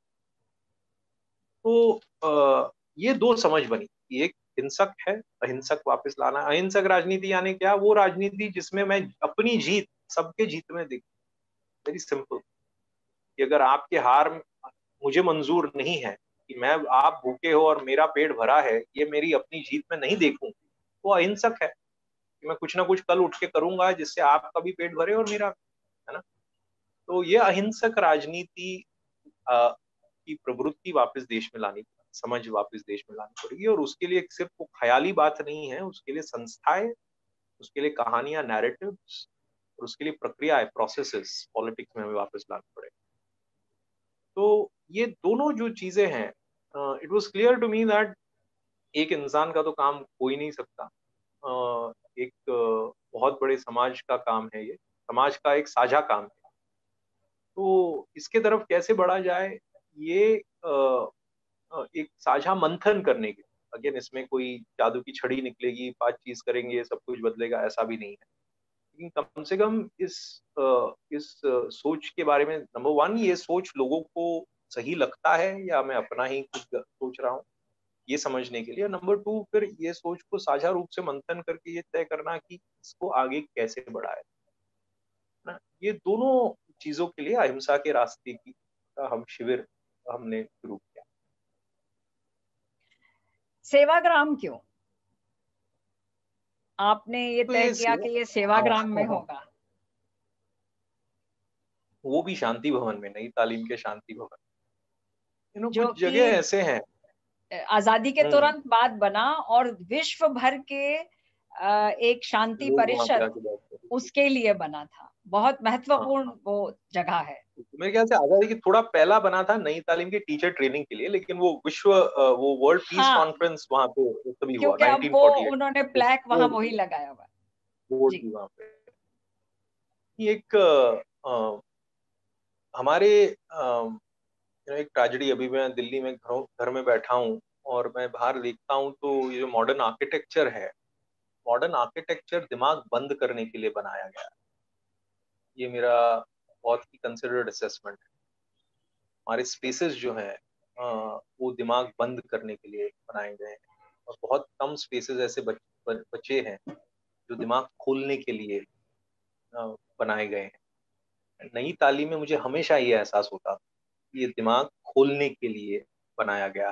तो आ, ये दो समझ बनी, एक हिंसक है, अहिंसक वापस लाना। अहिंसक राजनीति यानी क्या? वो राजनीति जिसमें मैं अपनी जीत सबके जीत में देखूं। वेरी सिंपल, कि अगर आपके हार मुझे मंजूर नहीं है, कि मैं, आप भूखे हो और मेरा पेट भरा है, ये मेरी अपनी जीत में नहीं देखूं, वो अहिंसक है। कि मैं कुछ ना कुछ कल उठ के करूंगा जिससे आपका भी पेट भरे और मेरा, है ना। तो ये अहिंसक राजनीति की प्रवृत्ति वापस देश में लानी, समझ वापस देश में लानी पड़ेगी। और उसके लिए सिर्फ वो ख्याली बात नहीं है, उसके लिए संस्थाएं, उसके लिए कहानियां, नैरेटिव्स, और उसके लिए प्रक्रिया, प्रोसेसेस पॉलिटिक्स में हमें वापस लाना पड़ेगा। तो ये दोनों जो चीजें हैं, it was clear to me that एक इंसान का तो काम हो ही नहीं सकता, uh, एक uh, बहुत बड़े समाज का काम है, ये समाज का एक साझा काम है। तो इसके तरफ कैसे बढ़ा जाए, ये uh, uh, एक साझा मंथन करने के, अगेन इसमें कोई जादू की छड़ी निकलेगी, पांच चीज करेंगे सब कुछ बदलेगा, ऐसा भी नहीं है। लेकिन कम से कम इस इस सोच के बारे में, नंबर वन, ये सोच लोगों को सही लगता है या मैं अपना ही कुछ सोच रहा हूँ, ये समझने के लिए। नंबर टू, फिर ये सोच को साझा रूप से मंथन करके ये तय करना कि इसको आगे कैसे बढ़ाए ना। ये दोनों चीजों के लिए अहिंसा के रास्ते की का हम शिविर हमने शुरू किया। सेवाग्राम क्यों? आपने ये तो तय ये किया कि ये सेवाग्राम में होगा? वो भी शांति भवन में, नई तालीम के शांति भवन। यू नो जो कुछ कि जगह ऐसे हैं, आजादी के तुरंत बाद बना और विश्व भर के एक शांति लोग वहां पे परिषद आके बैठते हैं। उसके लिए बना था। बहुत महत्वपूर्ण हाँ, वो जगह है। मेरे ख्याल से आजादी की थोड़ा पहला बना था नई तालीम के टीचर ट्रेनिंग के लिए, लेकिन वो विश्व वो वर्ल्ड पीस हाँ, कॉन्फ्रेंस वहां पे तभी हुआ क्योंकि अब वो नाइनटीन फोर्टी एट। उन्होंने प्लैक वहां वही लगाया हुआ। बोर्ड जी, भी वहां पे। ये एक आ, हमारे आ, एक ट्रेजेडी, अभी मैं दिल्ली में घरों घर में बैठा हूँ और मैं बाहर देखता हूँ तो ये जो मॉडर्न आर्किटेक्चर है, मॉडर्न आर्किटेक्चर दिमाग बंद करने के लिए बनाया गया है। ये मेरा बहुत ही कंसिडर्ड असेसमेंट है। हमारे स्पेसेस जो है वो दिमाग बंद करने के लिए बनाए गए हैं, और बहुत कम स्पेसेस ऐसे बच, बचे हैं जो दिमाग खोलने के लिए बनाए गए हैं। नई तालीम में मुझे हमेशा ये एहसास होता कि ये दिमाग खोलने के लिए बनाया गया।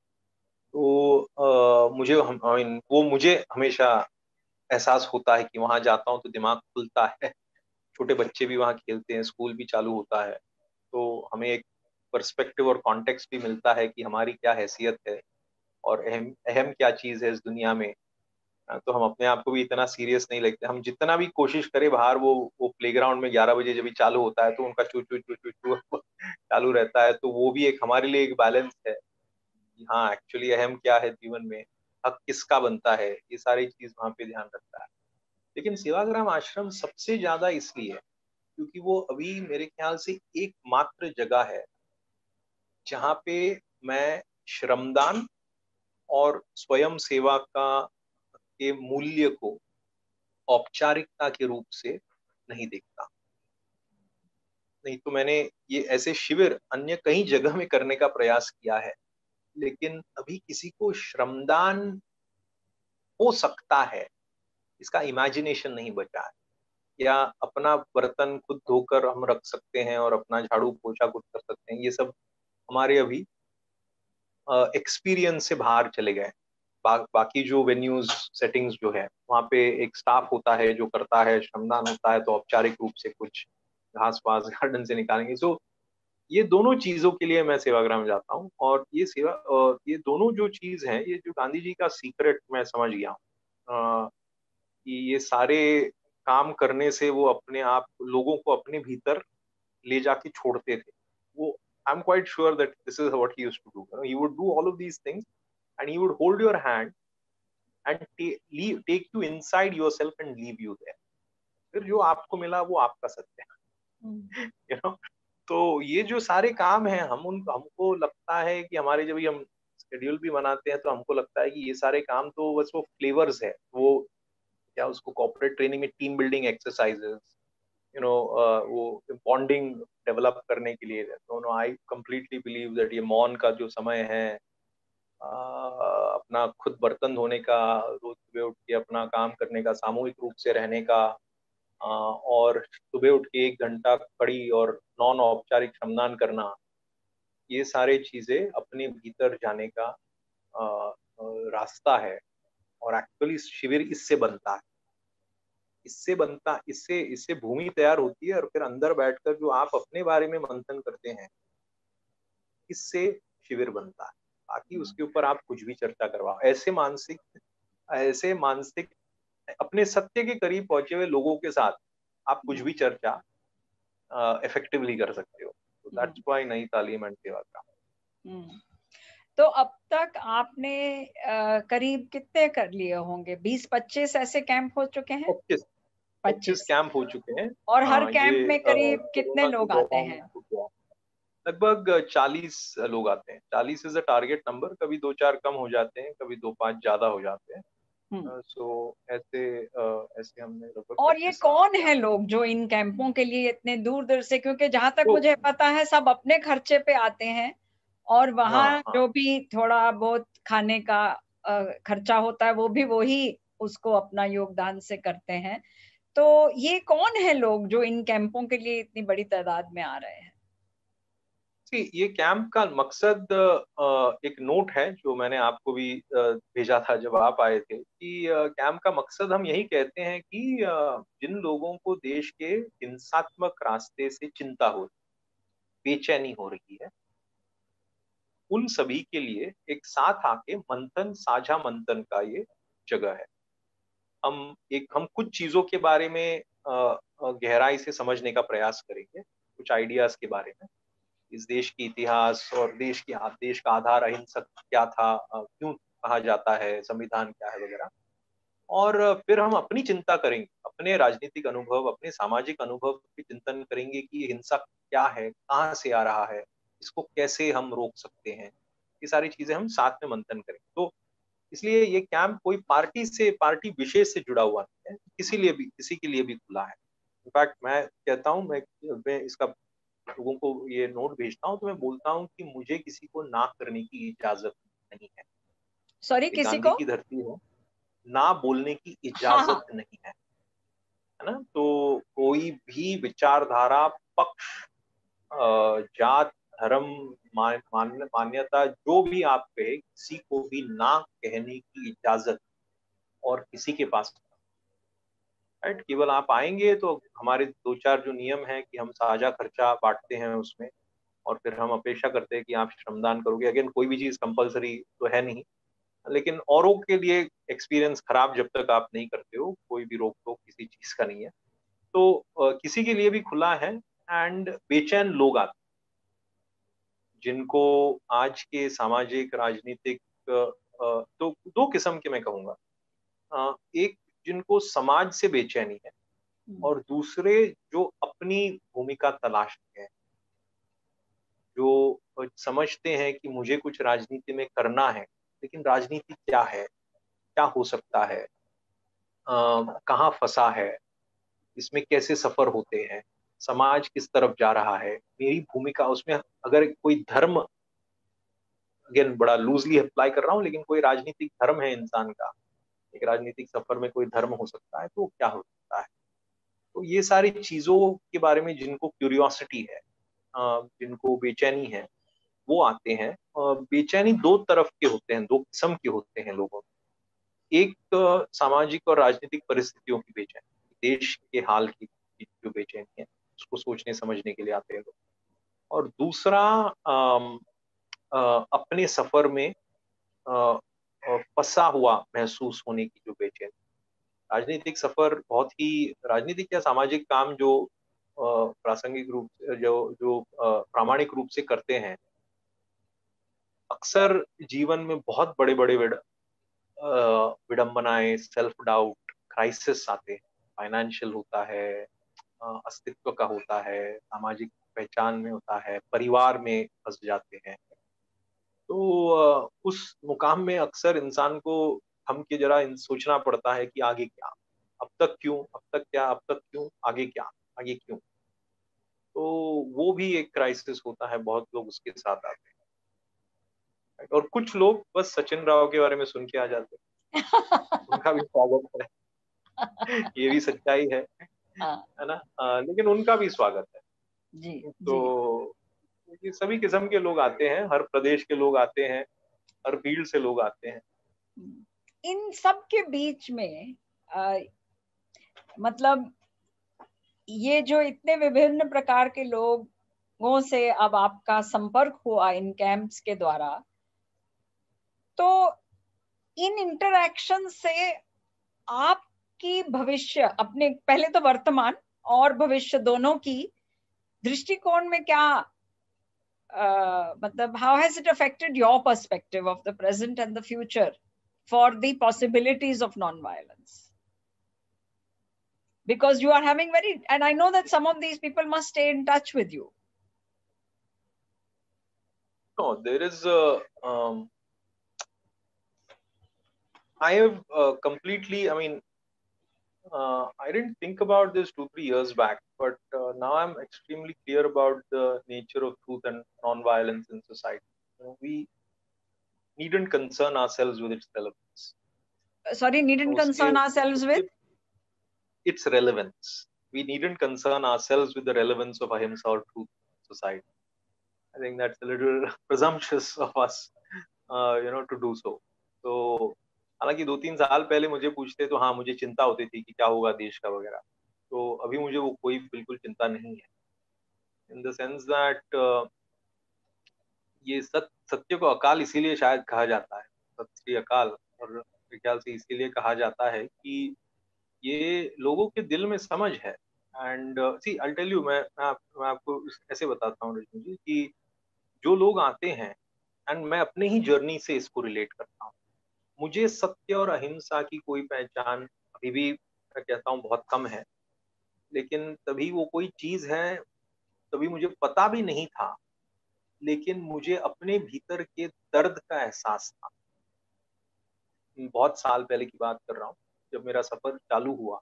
तो आ, मुझे हम, I mean, वो मुझे हमेशा एहसास होता है कि वहां जाता हूँ तो दिमाग खुलता है। छोटे बच्चे भी वहाँ खेलते हैं, स्कूल भी चालू होता है, तो हमें एक पर्सपेक्टिव और कॉन्टेक्स्ट भी मिलता है कि हमारी क्या हैसियत है और अहम अहम क्या चीज है इस दुनिया में। तो हम अपने आप को भी इतना सीरियस नहीं लगते। हम जितना भी कोशिश करें बाहर, वो वो प्लेग्राउंड में ग्यारह बजे जब भी चालू होता है तो उनका चू चू चू चू चू चालू रहता है, तो वो भी एक हमारे लिए एक बैलेंस है कि हाँ एक्चुअली अहम क्या है जीवन में, हक किसका बनता है, ये सारी चीज वहां पे ध्यान रखता है। लेकिन सेवाग्राम आश्रम सबसे ज्यादा इसलिए है क्योंकि वो अभी मेरे ख्याल से एकमात्र जगह है जहाँ पे मैं श्रमदान और स्वयं सेवा का के मूल्य को औपचारिकता के रूप से नहीं देखता। नहीं तो मैंने ये ऐसे शिविर अन्य कई जगह में करने का प्रयास किया है, लेकिन अभी किसी को श्रमदान हो सकता है इसका इमेजिनेशन नहीं बचा है, या अपना बर्तन खुद धोकर हम रख सकते हैं और अपना झाड़ू पोछा खुद कर सकते हैं, ये सब हमारे अभी एक्सपीरियंस से बाहर चले गए। बा, बाकी जो वेन्यूज सेटिंग्स जो है वहाँ पे एक स्टाफ होता है जो करता है, श्रमदान होता है तो औपचारिक रूप से कुछ घास वास गार्डन से निकालेंगे। सो ये दोनों चीजों के लिए मैं सेवाग्राम जाता हूँ, और ये सेवा और ये दोनों जो चीज है, ये जो गांधी जी का सीक्रेट मैं समझ गया हूँ कि ये सारे काम करने से वो अपने आप लोगों को अपने भीतर ले जाके छोड़ते थे। वो I'm quite sure that this is what he used to do. You know, he would do all of these things and he would hold your hand and ta- leave, take you inside yourself and leave you there. फिर जो आपको मिला वो आपका सत्य है। you know? तो ये जो सारे काम हैं, हम उन हमको लगता है कि हमारे जब हम शेड्यूल भी बनाते हैं तो हमको लगता है कि ये सारे काम तो बस वो फ्लेवर्स है, वो क्या उसको कॉर्पोरेट ट्रेनिंग में team building exercises, you know वो बॉन्डिंग डेवलप करने के लिए। No no I completely believe that ये मौन का जो समय है, uh, अपना खुद बर्तन धोने का, रोज सुबह उठ के अपना काम करने का, सामूहिक रूप से रहने का, uh, और सुबह उठ के एक घंटा खड़ी और नॉन औपचारिक श्रमदान करना, ये सारे चीजें अपने भीतर जाने का uh, uh, रास्ता है। और एक्चुअली शिविर इससे बनता है। इससे बनता इससे इससे भूमि तैयार होती है, और फिर अंदर बैठकर जो आप अपने बारे में मंथन करते हैं, इससे शिविर बनता है। बाकी उसके ऊपर आप कुछ भी चर्चा करवाओ, ऐसे मानसिक ऐसे मानसिक अपने सत्य के करीब पहुंचे हुए लोगों के साथ आप कुछ भी चर्चा इफेक्टिवली कर सकते हो। तो दैट्स व्हाई नई तालीम एंड सेवा का। तो अब तक आपने आ, करीब कितने कर लिए होंगे? बीस पच्चीस ऐसे कैंप हो चुके हैं? पच्चीस पच्चीस कैंप हो चुके हैं। और हर हाँ, कैंप ये में करीब कितने कोरोना के लोग आते हैं? दौरान लगभग चालीस लोग आते हैं। चालीस इज अ टारगेट नंबर। कभी दो चार कम हो जाते हैं, कभी दो पांच ज्यादा हो जाते हैं। सो ऐसे ऐसे हमने लगभग और ये पच्चीस कौन है लोग जो इन कैंपों के लिए इतने दूर दूर से, क्योंकि जहां तक तो, मुझे पता है सब अपने खर्चे पे आते हैं, और वहां हाँ, हाँ, जो भी थोड़ा बहुत खाने का खर्चा होता है वो भी वही उसको अपना योगदान से करते हैं। तो ये कौन है लोग जो इन कैंपों के लिए इतनी बड़ी तादाद में आ रहे हैं? ये कैंप का मकसद, एक नोट है जो मैंने आपको भी भेजा था जब आप आए थे, कि कैंप का मकसद हम यही कहते हैं कि जिन लोगों को देश के हिंसात्मक रास्ते से चिंता हो, बेचैनी हो रही है, उन सभी के लिए एक साथ आके मंथन, साझा मंथन का ये जगह है। हम एक हम कुछ चीजों के बारे में गहराई से समझने का प्रयास करेंगे, कुछ आइडियाज के बारे में, इस देश की इतिहास और देश की देश का आधार अहिंसक क्या था, क्यों कहा जाता है, संविधान क्या है वगैरह। और फिर हम अपनी चिंता करेंगे, अपने राजनीतिक अनुभव, अपने सामाजिक अनुभव की चिंतन करेंगे कि ये हिंसा क्या है, कहाँ से आ रहा है, इसको कैसे हम रोक सकते हैं। ये सारी चीजें हम साथ में मंथन करेंगे। तो इसलिए ये कैंप कोई पार्टी से पार्टी विशेष से जुड़ा हुआ नहीं है, किसी लिए भी किसी के लिए भी खुला है। इनफैक्ट मैं कहता हूँ, मैं, मैं इसका लोगों को ये नोट भेजता हूँ तो मैं बोलता हूँ कि मुझे किसी को ना करने की इजाजत नहीं है। सॉरी, किसी गांधी को की धरती है, ना बोलने की इजाजत हाँ। नहीं है, है ना। तो कोई भी विचारधारा, पक्ष, जात, धर्म, मान, मान, मान्यता जो भी आप कहे, किसी को भी ना कहने की इजाजत और किसी के पास, राइट। केवल आप आएंगे तो हमारे दो चार जो नियम है कि हम साझा खर्चा बांटते हैं उसमें, और फिर हम अपेक्षा करते हैं कि आप श्रमदान करोगे। अगेन, कोई भी चीज कंपलसरी तो है नहीं, लेकिन औरों के लिए एक्सपीरियंस खराब जब तक आप नहीं करते हो, कोई भी रोक टोक किसी चीज का नहीं है। तो आ, किसी के लिए भी खुला है। एंड बेचैन लोग आते हैं जिनको आज के सामाजिक राजनीतिक, तो दो किस्म के मैं कहूंगा, एक जिनको समाज से बेचैनी है, और दूसरे जो अपनी भूमिका तलाशते हैं, जो समझते हैं कि मुझे कुछ राजनीति में करना है, लेकिन राजनीति क्या है, क्या हो सकता है, कहाँ फंसा है, इसमें कैसे सफर होते हैं, समाज किस तरफ जा रहा है, मेरी भूमिका उसमें। अगर कोई धर्म, अगेन बड़ा लूजली अप्लाई कर रहा हूँ, लेकिन कोई राजनीतिक धर्म है इंसान का, एक राजनीतिक सफर में कोई धर्म हो सकता है, तो क्या हो सकता है। तो ये सारी चीजों के बारे में जिनको क्यूरियोसिटी है, जिनको बेचैनी है, वो आते हैं। बेचैनी दो तरफ के होते हैं, दो किस्म के होते हैं लोगों में। एक सामाजिक और राजनीतिक परिस्थितियों की बेचैनी, देश के हाल की जो बेचैनी है, उसको सोचने समझने के लिए आते हैं लोग। और दूसरा आ, आ, अपने सफर में फंसा हुआ महसूस होने की जो बेचैनी। राजनीतिक सफर बहुत ही, राजनीतिक या सामाजिक काम जो प्रासंगिक रूप से, जो जो प्रामाणिक रूप से करते हैं, अक्सर जीवन में बहुत बड़े बड़े विडंबनाएं, सेल्फ डाउट, क्राइसिस आते हैं। फाइनेंशियल होता है, अस्तित्व का होता है, सामाजिक पहचान में होता है, परिवार में फंस जाते हैं। तो उस मुकाम में अक्सर इंसान को थम के जरा सोचना पड़ता है कि आगे क्या, अब तक क्यों, अब तक क्या, अब तक क्यों, आगे क्या, आगे क्यों। तो वो भी एक क्राइसिस होता है, बहुत लोग उसके साथ आते हैं। और कुछ लोग बस सचिन राव के बारे में सुन के आ जाते हैं, उनका भी स्वागत है, ये भी सच्चाई है, है ना। आ, लेकिन उनका भी स्वागत है। जी, तो ये सभी किस्म के लोग आते हैं, हर प्रदेश के लोग आते हैं, हर फील्ड से लोग आते हैं। इन सब के बीच में आ, मतलब ये जो इतने विभिन्न प्रकार के लोगों से अब आपका संपर्क हुआ इन कैंप्स के द्वारा, तो इन इंटरैक्शन से आपकी भविष्य, अपने पहले तो वर्तमान और भविष्य दोनों की दृष्टिकोण में क्या, uh, मतलब how has it affected your perspective of the present and the future for the possibilities of non-violence? Because you are having very, and I know that some of these people must stay in touch with you. No, there is a, um, I have uh, completely, I mean, uh, I didn't think about this two, three years back, but uh, now I'm extremely clear about the nature of truth and non-violence in society. You know, we needn't concern ourselves with its relevance. Sorry, needn't concern ourselves with? Its relevance. We needn't concern ourselves with the relevance of ahimsa or truth in society. I think that's a little presumptuous of us, uh, you know, to do so. So, हालांकि दो तीन साल पहले मुझे पूछते तो हाँ मुझे चिंता होती थी कि क्या होगा देश का वगैरह, तो अभी मुझे वो कोई बिल्कुल चिंता नहीं है, इन द सेंस दैट ये सत, सत्य को अकाल इसीलिए शायद कहा जाता है, सत्य श्री अकाल, और मेरे ख्याल से इसीलिए कहा जाता है कि ये लोगों के दिल में समझ है. And see I tell you, मैं मैं, आप, मैं आपको ऐसे बताता हूँ रजनी जी कि जो लोग आते हैं, एंड मैं अपने ही जर्नी से इसको रिलेट करता हूँ, मुझे सत्य और अहिंसा की कोई पहचान अभी भी मैं कहता हूँ बहुत कम है, लेकिन तभी वो कोई चीज है, तभी मुझे पता भी नहीं था, लेकिन मुझे अपने भीतर के दर्द का एहसास था. बहुत साल पहले की बात कर रहा हूँ, जब मेरा सफर चालू हुआ,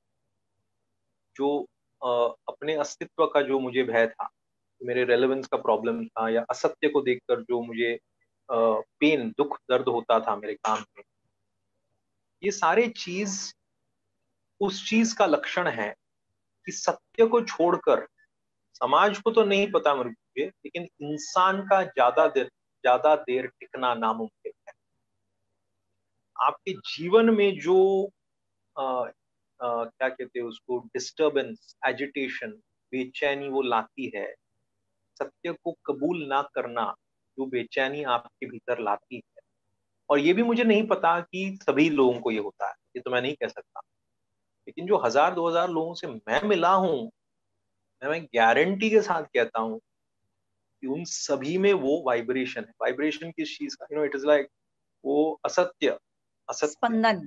जो आ, अपने अस्तित्व का जो मुझे भय था, मेरे रेलेवेंस का प्रॉब्लम था, या असत्य को देखकर जो मुझे पेन, दुख, दर्द होता था मेरे काम में, ये सारे चीज उस चीज का लक्षण है कि सत्य को छोड़कर, समाज को तो नहीं पता मुझे, लेकिन इंसान का ज्यादा देर ज्यादा देर टिकना नामुमकिन है. आपके जीवन में जो आ, आ, क्या कहते हैं उसको, डिस्टर्बेंस, एजिटेशन, बेचैनी वो लाती है, सत्य को कबूल ना करना जो बेचैनी आपके भीतर लाती है. और ये भी मुझे नहीं पता कि सभी लोगों को ये होता है, ये तो मैं नहीं कह सकता, लेकिन जो हजार दो हजार लोगों से मैं मिला हूं, मैं गारंटी के साथ कहता हूं कि उन सभी में वो वाइब्रेशन है. वाइब्रेशन किस चीज का, you know, it is like वो असत्य, असत्य स्पंदन,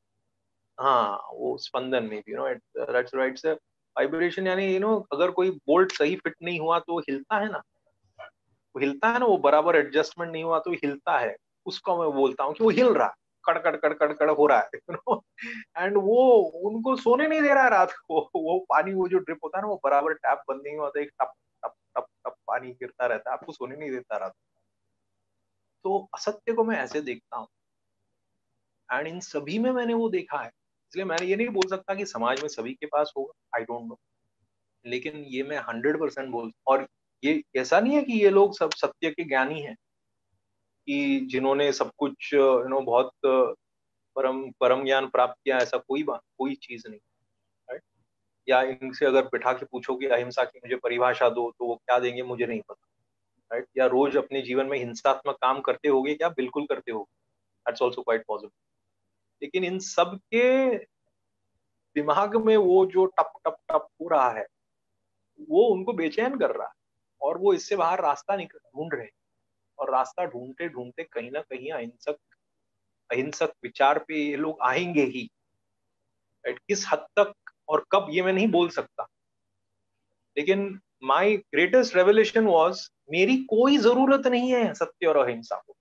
हाँ वो स्पंदन में, यू नो, दैट्स राइट से वाइब्रेशन, यानी यू नो अगर कोई बोल्ट सही फिट नहीं हुआ तो वो हिलता है ना, वो हिलता है ना, वो बराबर एडजस्टमेंट नहीं हुआ तो हिलता है, उसको मैं बोलता हूँ कि वो हिल रहा है, कड़ कड़ कड़ कड़ कड़ हो रहा है, यू नो. एंड वो उनको सोने नहीं दे रहा है रात को, वो पानी, वो जो ड्रिप होता है ना, वो बराबर टैप बंद नहीं हुआ, एक टप टप टप टप पानी गिरता रहता है, आपको सोने नहीं देता रात. तो असत्य को मैं ऐसे देखता हूँ, एंड इन सभी में मैंने वो देखा है, इसलिए मैं ये नहीं बोल सकता कि समाज में सभी के पास होगा, आई डोंट नो, लेकिन ये मैं हंड्रेड परसेंट बोल. और ये ऐसा नहीं है कि ये लोग सब सत्य के ज्ञानी हैं, कि जिन्होंने सब कुछ यू नो बहुत परम परम ज्ञान प्राप्त किया, ऐसा कोई बात, कोई चीज नहीं, राइट. या इनसे अगर बिठा के पूछो कि अहिंसा की मुझे परिभाषा दो, तो वो क्या देंगे मुझे नहीं पता, राइट. या रोज अपने जीवन में हिंसात्मक काम करते होगे क्या, बिल्कुल करते होगे, दैट्स आल्सो क्वाइट पॉसिबल. लेकिन इन सब के दिमाग में वो जो टप टप टप हो रहा है, वो उनको बेचैन कर रहा है, और वो इससे बाहर रास्ता निकल ढूंढ रहे हैं, और रास्ता ढूंढते ढूंढते कहीं ना कहीं अहिंसक अहिंसक विचार पे ये लोग आएंगे ही, राइट. किस हद तक और कब ये मैं नहीं बोल सकता, लेकिन माई ग्रेटेस्ट रेवलेशन वॉज, मेरी कोई जरूरत नहीं है सत्य और अहिंसा को,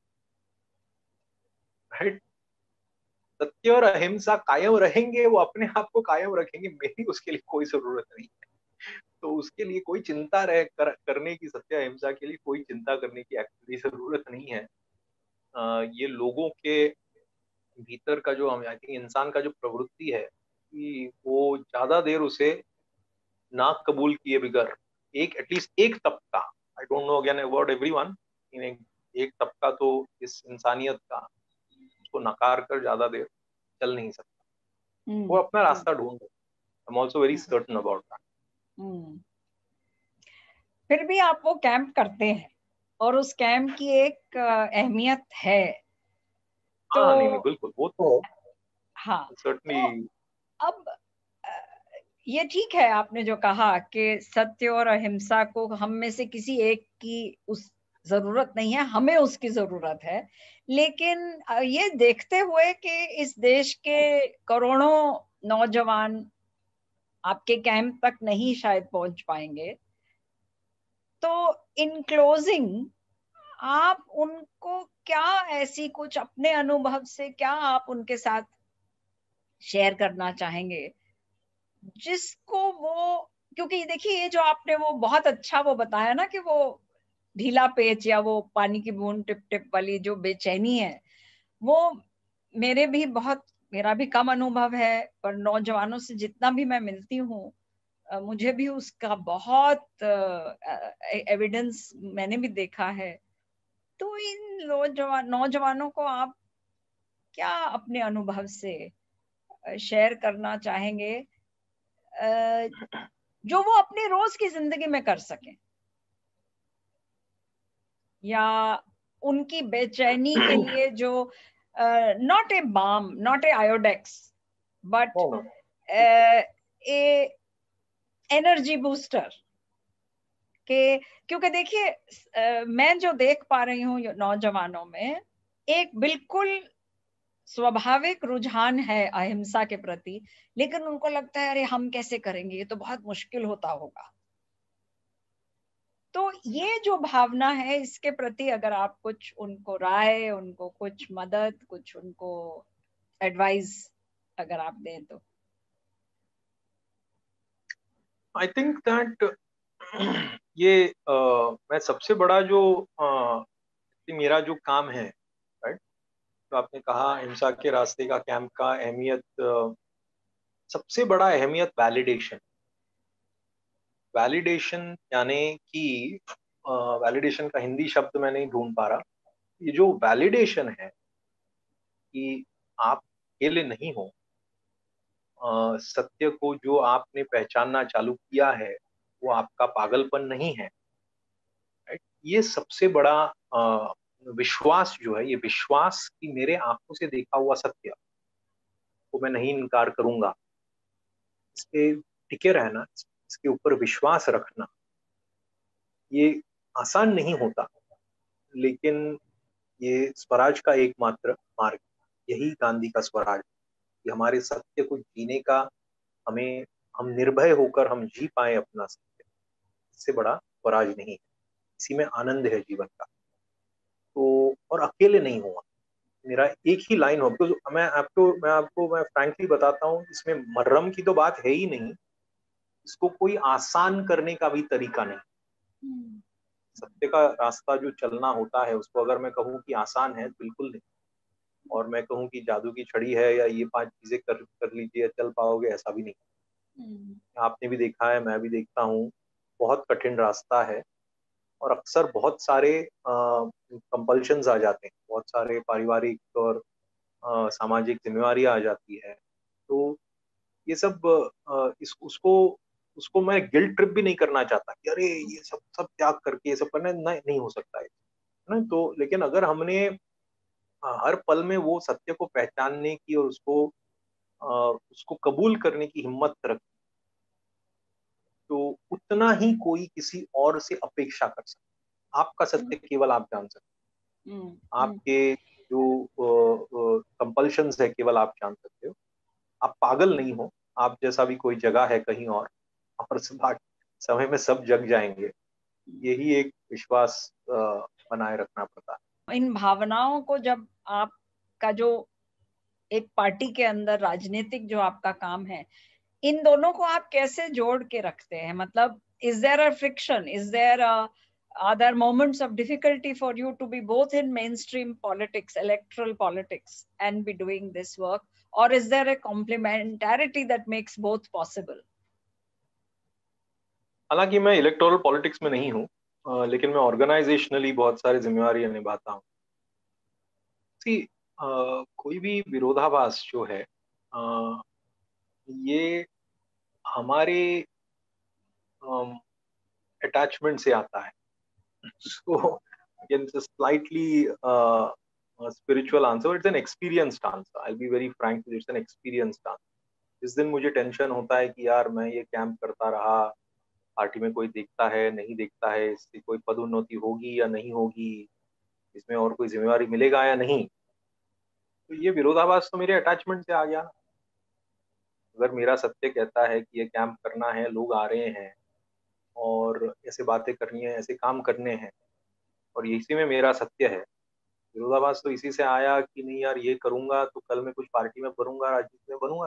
राइट. सत्य और अहिंसा कायम रहेंगे, वो अपने आप को कायम रखेंगे, मेरी उसके लिए कोई जरूरत नहीं है. तो उसके लिए कोई चिंता रह कर, करने की, सत्य अहिंसा के लिए कोई चिंता करने की एक्चुअली जरूरत नहीं है. आ, ये लोगों के भीतर का जो, आई थिंक इंसान का जो प्रवृत्ति है कि वो ज्यादा देर उसे ना कबूल किए बगैर, एक एटलीस्ट एक तबका, I don't know again about everyone, एक, एक तबका तो इस इंसानियत का उसको नकार कर ज्यादा देर चल नहीं सकता, hmm. वो अपना रास्ता ढूंढ. I'm also very certain about that. हम्म। फिर भी आप वो कैंप करते हैं और उस कैंप की एक अ, अहमियत है। तो हाँ नहीं नहीं बिल्कुल वो तो हाँ, तो certainly अब अ, ये ठीक है आपने जो कहा कि सत्य और अहिंसा को हम में से किसी एक की उस जरूरत नहीं है, हमें उसकी जरूरत है। लेकिन अ, ये देखते हुए कि इस देश के करोड़ों नौजवान आपके कैंप तक नहीं शायद पहुंच पाएंगे, तो इन क्लोजिंग आप उनको क्या, ऐसी कुछ अपने अनुभव से क्या आप उनके साथ शेयर करना चाहेंगे जिसको वो, क्योंकि देखिए ये जो आपने वो बहुत अच्छा वो बताया ना कि वो ढीला पेच या वो पानी की बूंद टिप टिप वाली जो बेचैनी है, वो मेरे भी बहुत मेरा भी कम अनुभव है, पर नौजवानों से जितना भी मैं मिलती हूँ अ, मुझे भी उसका बहुत एविडेंस मैंने भी देखा है। तो इन नौजवान नौजवानों को आप क्या अपने अनुभव से शेयर करना चाहेंगे अ, जो वो अपनी रोज की जिंदगी में कर सकें, या उनकी बेचैनी के लिए जो not a balm, not a Iodex, but no, no. A energy booster के, क्योंकि देखिए अ, मैं जो देख पा रही हूँ नौजवानों में एक बिल्कुल स्वाभाविक रुझान है अहिंसा के प्रति, लेकिन उनको लगता है अरे हम कैसे करेंगे, ये तो बहुत मुश्किल होता होगा। तो ये जो भावना है इसके प्रति अगर आप कुछ उनको राय, उनको कुछ मदद, कुछ उनको एडवाइस अगर आप दें तो। I think that ये uh, मैं सबसे बड़ा जो uh, मेरा जो काम है, राइट, तो आपने कहा हिंसा के रास्ते का कैंप का अहमियत, uh, सबसे बड़ा अहमियत वैलिडेशन। वैलिडेशन यानी कि वैलिडेशन का हिंदी शब्द मैं नहीं ढूंढ पा रहा। ये जो वैलिडेशन है कि आप अकेले नहीं हो, अ, सत्य को जो आपने पहचानना चालू किया है वो आपका पागलपन नहीं है, राइट। ये सबसे बड़ा अ, विश्वास जो है, ये विश्वास कि मेरे आंखों से देखा हुआ सत्य को मैं नहीं इनकार करूंगा, इस पे टिके रहना, इसके ऊपर विश्वास रखना, ये आसान नहीं होता, लेकिन ये स्वराज का एकमात्र मार्ग, यही गांधी का स्वराज, कि हमारे सत्य को जीने का, हमें हम निर्भय होकर हम जी पाए अपना सत्य, इससे बड़ा स्वराज नहीं है। इसी में आनंद है जीवन का। तो और अकेले नहीं हुआ, मेरा एक ही लाइन हो, तो मैं आपको मैं आपको मैं फ्रैंकली बताता हूँ, इसमें मर्रम की तो बात है ही नहीं, इसको कोई आसान करने का भी तरीका नहीं। सत्य का रास्ता जो चलना होता है उसको अगर मैं कहूँ कि आसान है, बिल्कुल नहीं। और मैं कहूँ कि जादू की छड़ी है या ये पांच चीजें कर कर लीजिए चल पाओगे, ऐसा भी नहीं। आपने भी देखा है, मैं भी देखता हूँ, बहुत कठिन रास्ता है और अक्सर बहुत सारे कंपल्शंस आ जाते हैं, बहुत सारे पारिवारिक और अ, सामाजिक जिम्मेवारी आ जाती है। तो ये सब अ, इस उसको उसको मैं गिल्ट ट्रिप भी नहीं करना चाहता कि अरे ये सब सब त्याग करके ये सब करना, नहीं, नहीं हो सकता है ना। तो लेकिन अगर हमने अ, हर पल में वो सत्य को पहचानने की और उसको अ, उसको कबूल करने की हिम्मत रखी, तो उतना ही कोई किसी और से अपेक्षा कर सकता। आपका सत्य केवल आप जान सकते हैं, आपके जो कंपल्शंस है केवल आप जान सकते हो। आप पागल नहीं हो, आप जैसा भी कोई जगह है कहीं और, और समय में सब जग जाएंगे, यही एक विश्वास अ, बनाए रखना पड़ता है। इन भावनाओं को जब आपका जो एक पार्टी के अंदर राजनीतिक जो आपका काम है, इन दोनों को आप कैसे जोड़ के रखते हैं? मतलब is there a friction, is there a, are there moments of difficulty for you to be both in mainstream politics, electoral politics, and be doing this work, or is there a complementarity that makes both possible? हालांकि मैं electoral politics में नहीं हूँ, लेकिन मैं organisationally बहुत सारी जिम्मेवारियां निभाता हूँ। सी कोई भी विरोधाभास जो है, आ, ये हमारे अटैचमेंट से आता है. So again, it's a slightly uh, a spiritual answer. It's an experienced answer. I'll be very frank. It's an experienced answer. जिस दिन मुझे टेंशन होता है कि यार मैं ये कैंप करता रहा, पार्टी में कोई देखता है नहीं देखता है, इससे कोई पदोन्नति होगी या नहीं होगी, इसमें और कोई जिम्मेवारी मिलेगा या नहीं, तो ये विरोधाभास तो मेरे अटैचमेंट से आ गया. अगर मेरा सत्य कहता है कि ये कैंप करना है, लोग आ रहे हैं और ऐसे बातें करनी है, ऐसे काम करने हैं, और इसी में मेरा सत्य है, विरोधाभास तो इसी से आया कि नहीं यार ये करूंगा तो कल मैं कुछ पार्टी में बनूंगा, राजनीति में बनूंगा.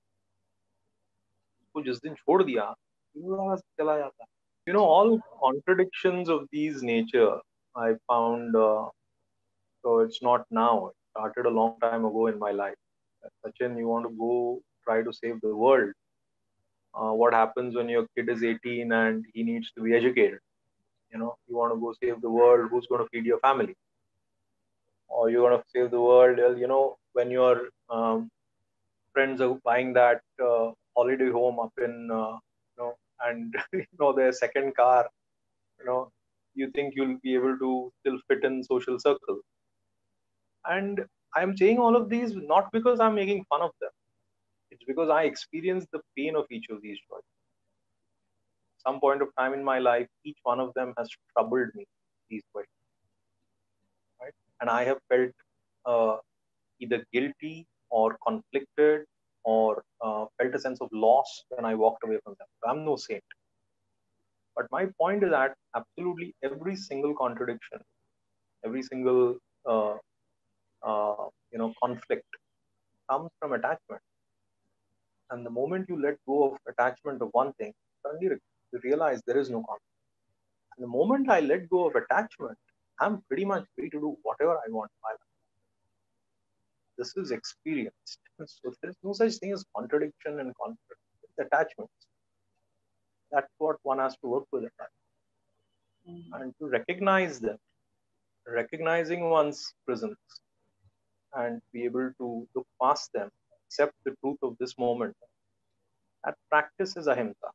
उसको जिस दिन छोड़ दिया, विरोधाभास चला जाता. You know all contradictions of these nature I found, so it's not now, it started a long time ago in my life. Sachin, you want to go try to save the world. Uh, what happens when your kid is eighteen and he needs to be educated? You know, you want to go save the world, who's going to feed your family? Or you want to save the world, well, you know, when your um, friends are buying that uh, holiday home up in, uh, you know, and you know their second car, you know, you think you'll be able to still fit in social circle. And I'm saying all of these not because I'm making fun of them. It's because I experienced the pain of each of these choices. Some point of time in my life, each one of them has troubled me, these questions, right? And I have felt uh, either guilty or conflicted or uh, felt a sense of loss when I walked away from them. I'm no saint. But my point is that absolutely every single contradiction, every single uh, uh, you know conflict comes from attachment. And the moment you let go of attachment of one thing, suddenly you realize there is no conflict. And the moment I let go of attachment, I'm pretty much free to do whatever I want in my life. This is experienced. So there is no such thing as contradiction and conflict. It's attachments. That's what one has to work with. Mm-hmm. And to recognize them, recognizing one's presence, and be able to look past them, accept the truth of this moment. That practice is ahimsa.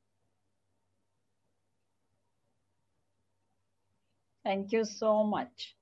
Thank you so much.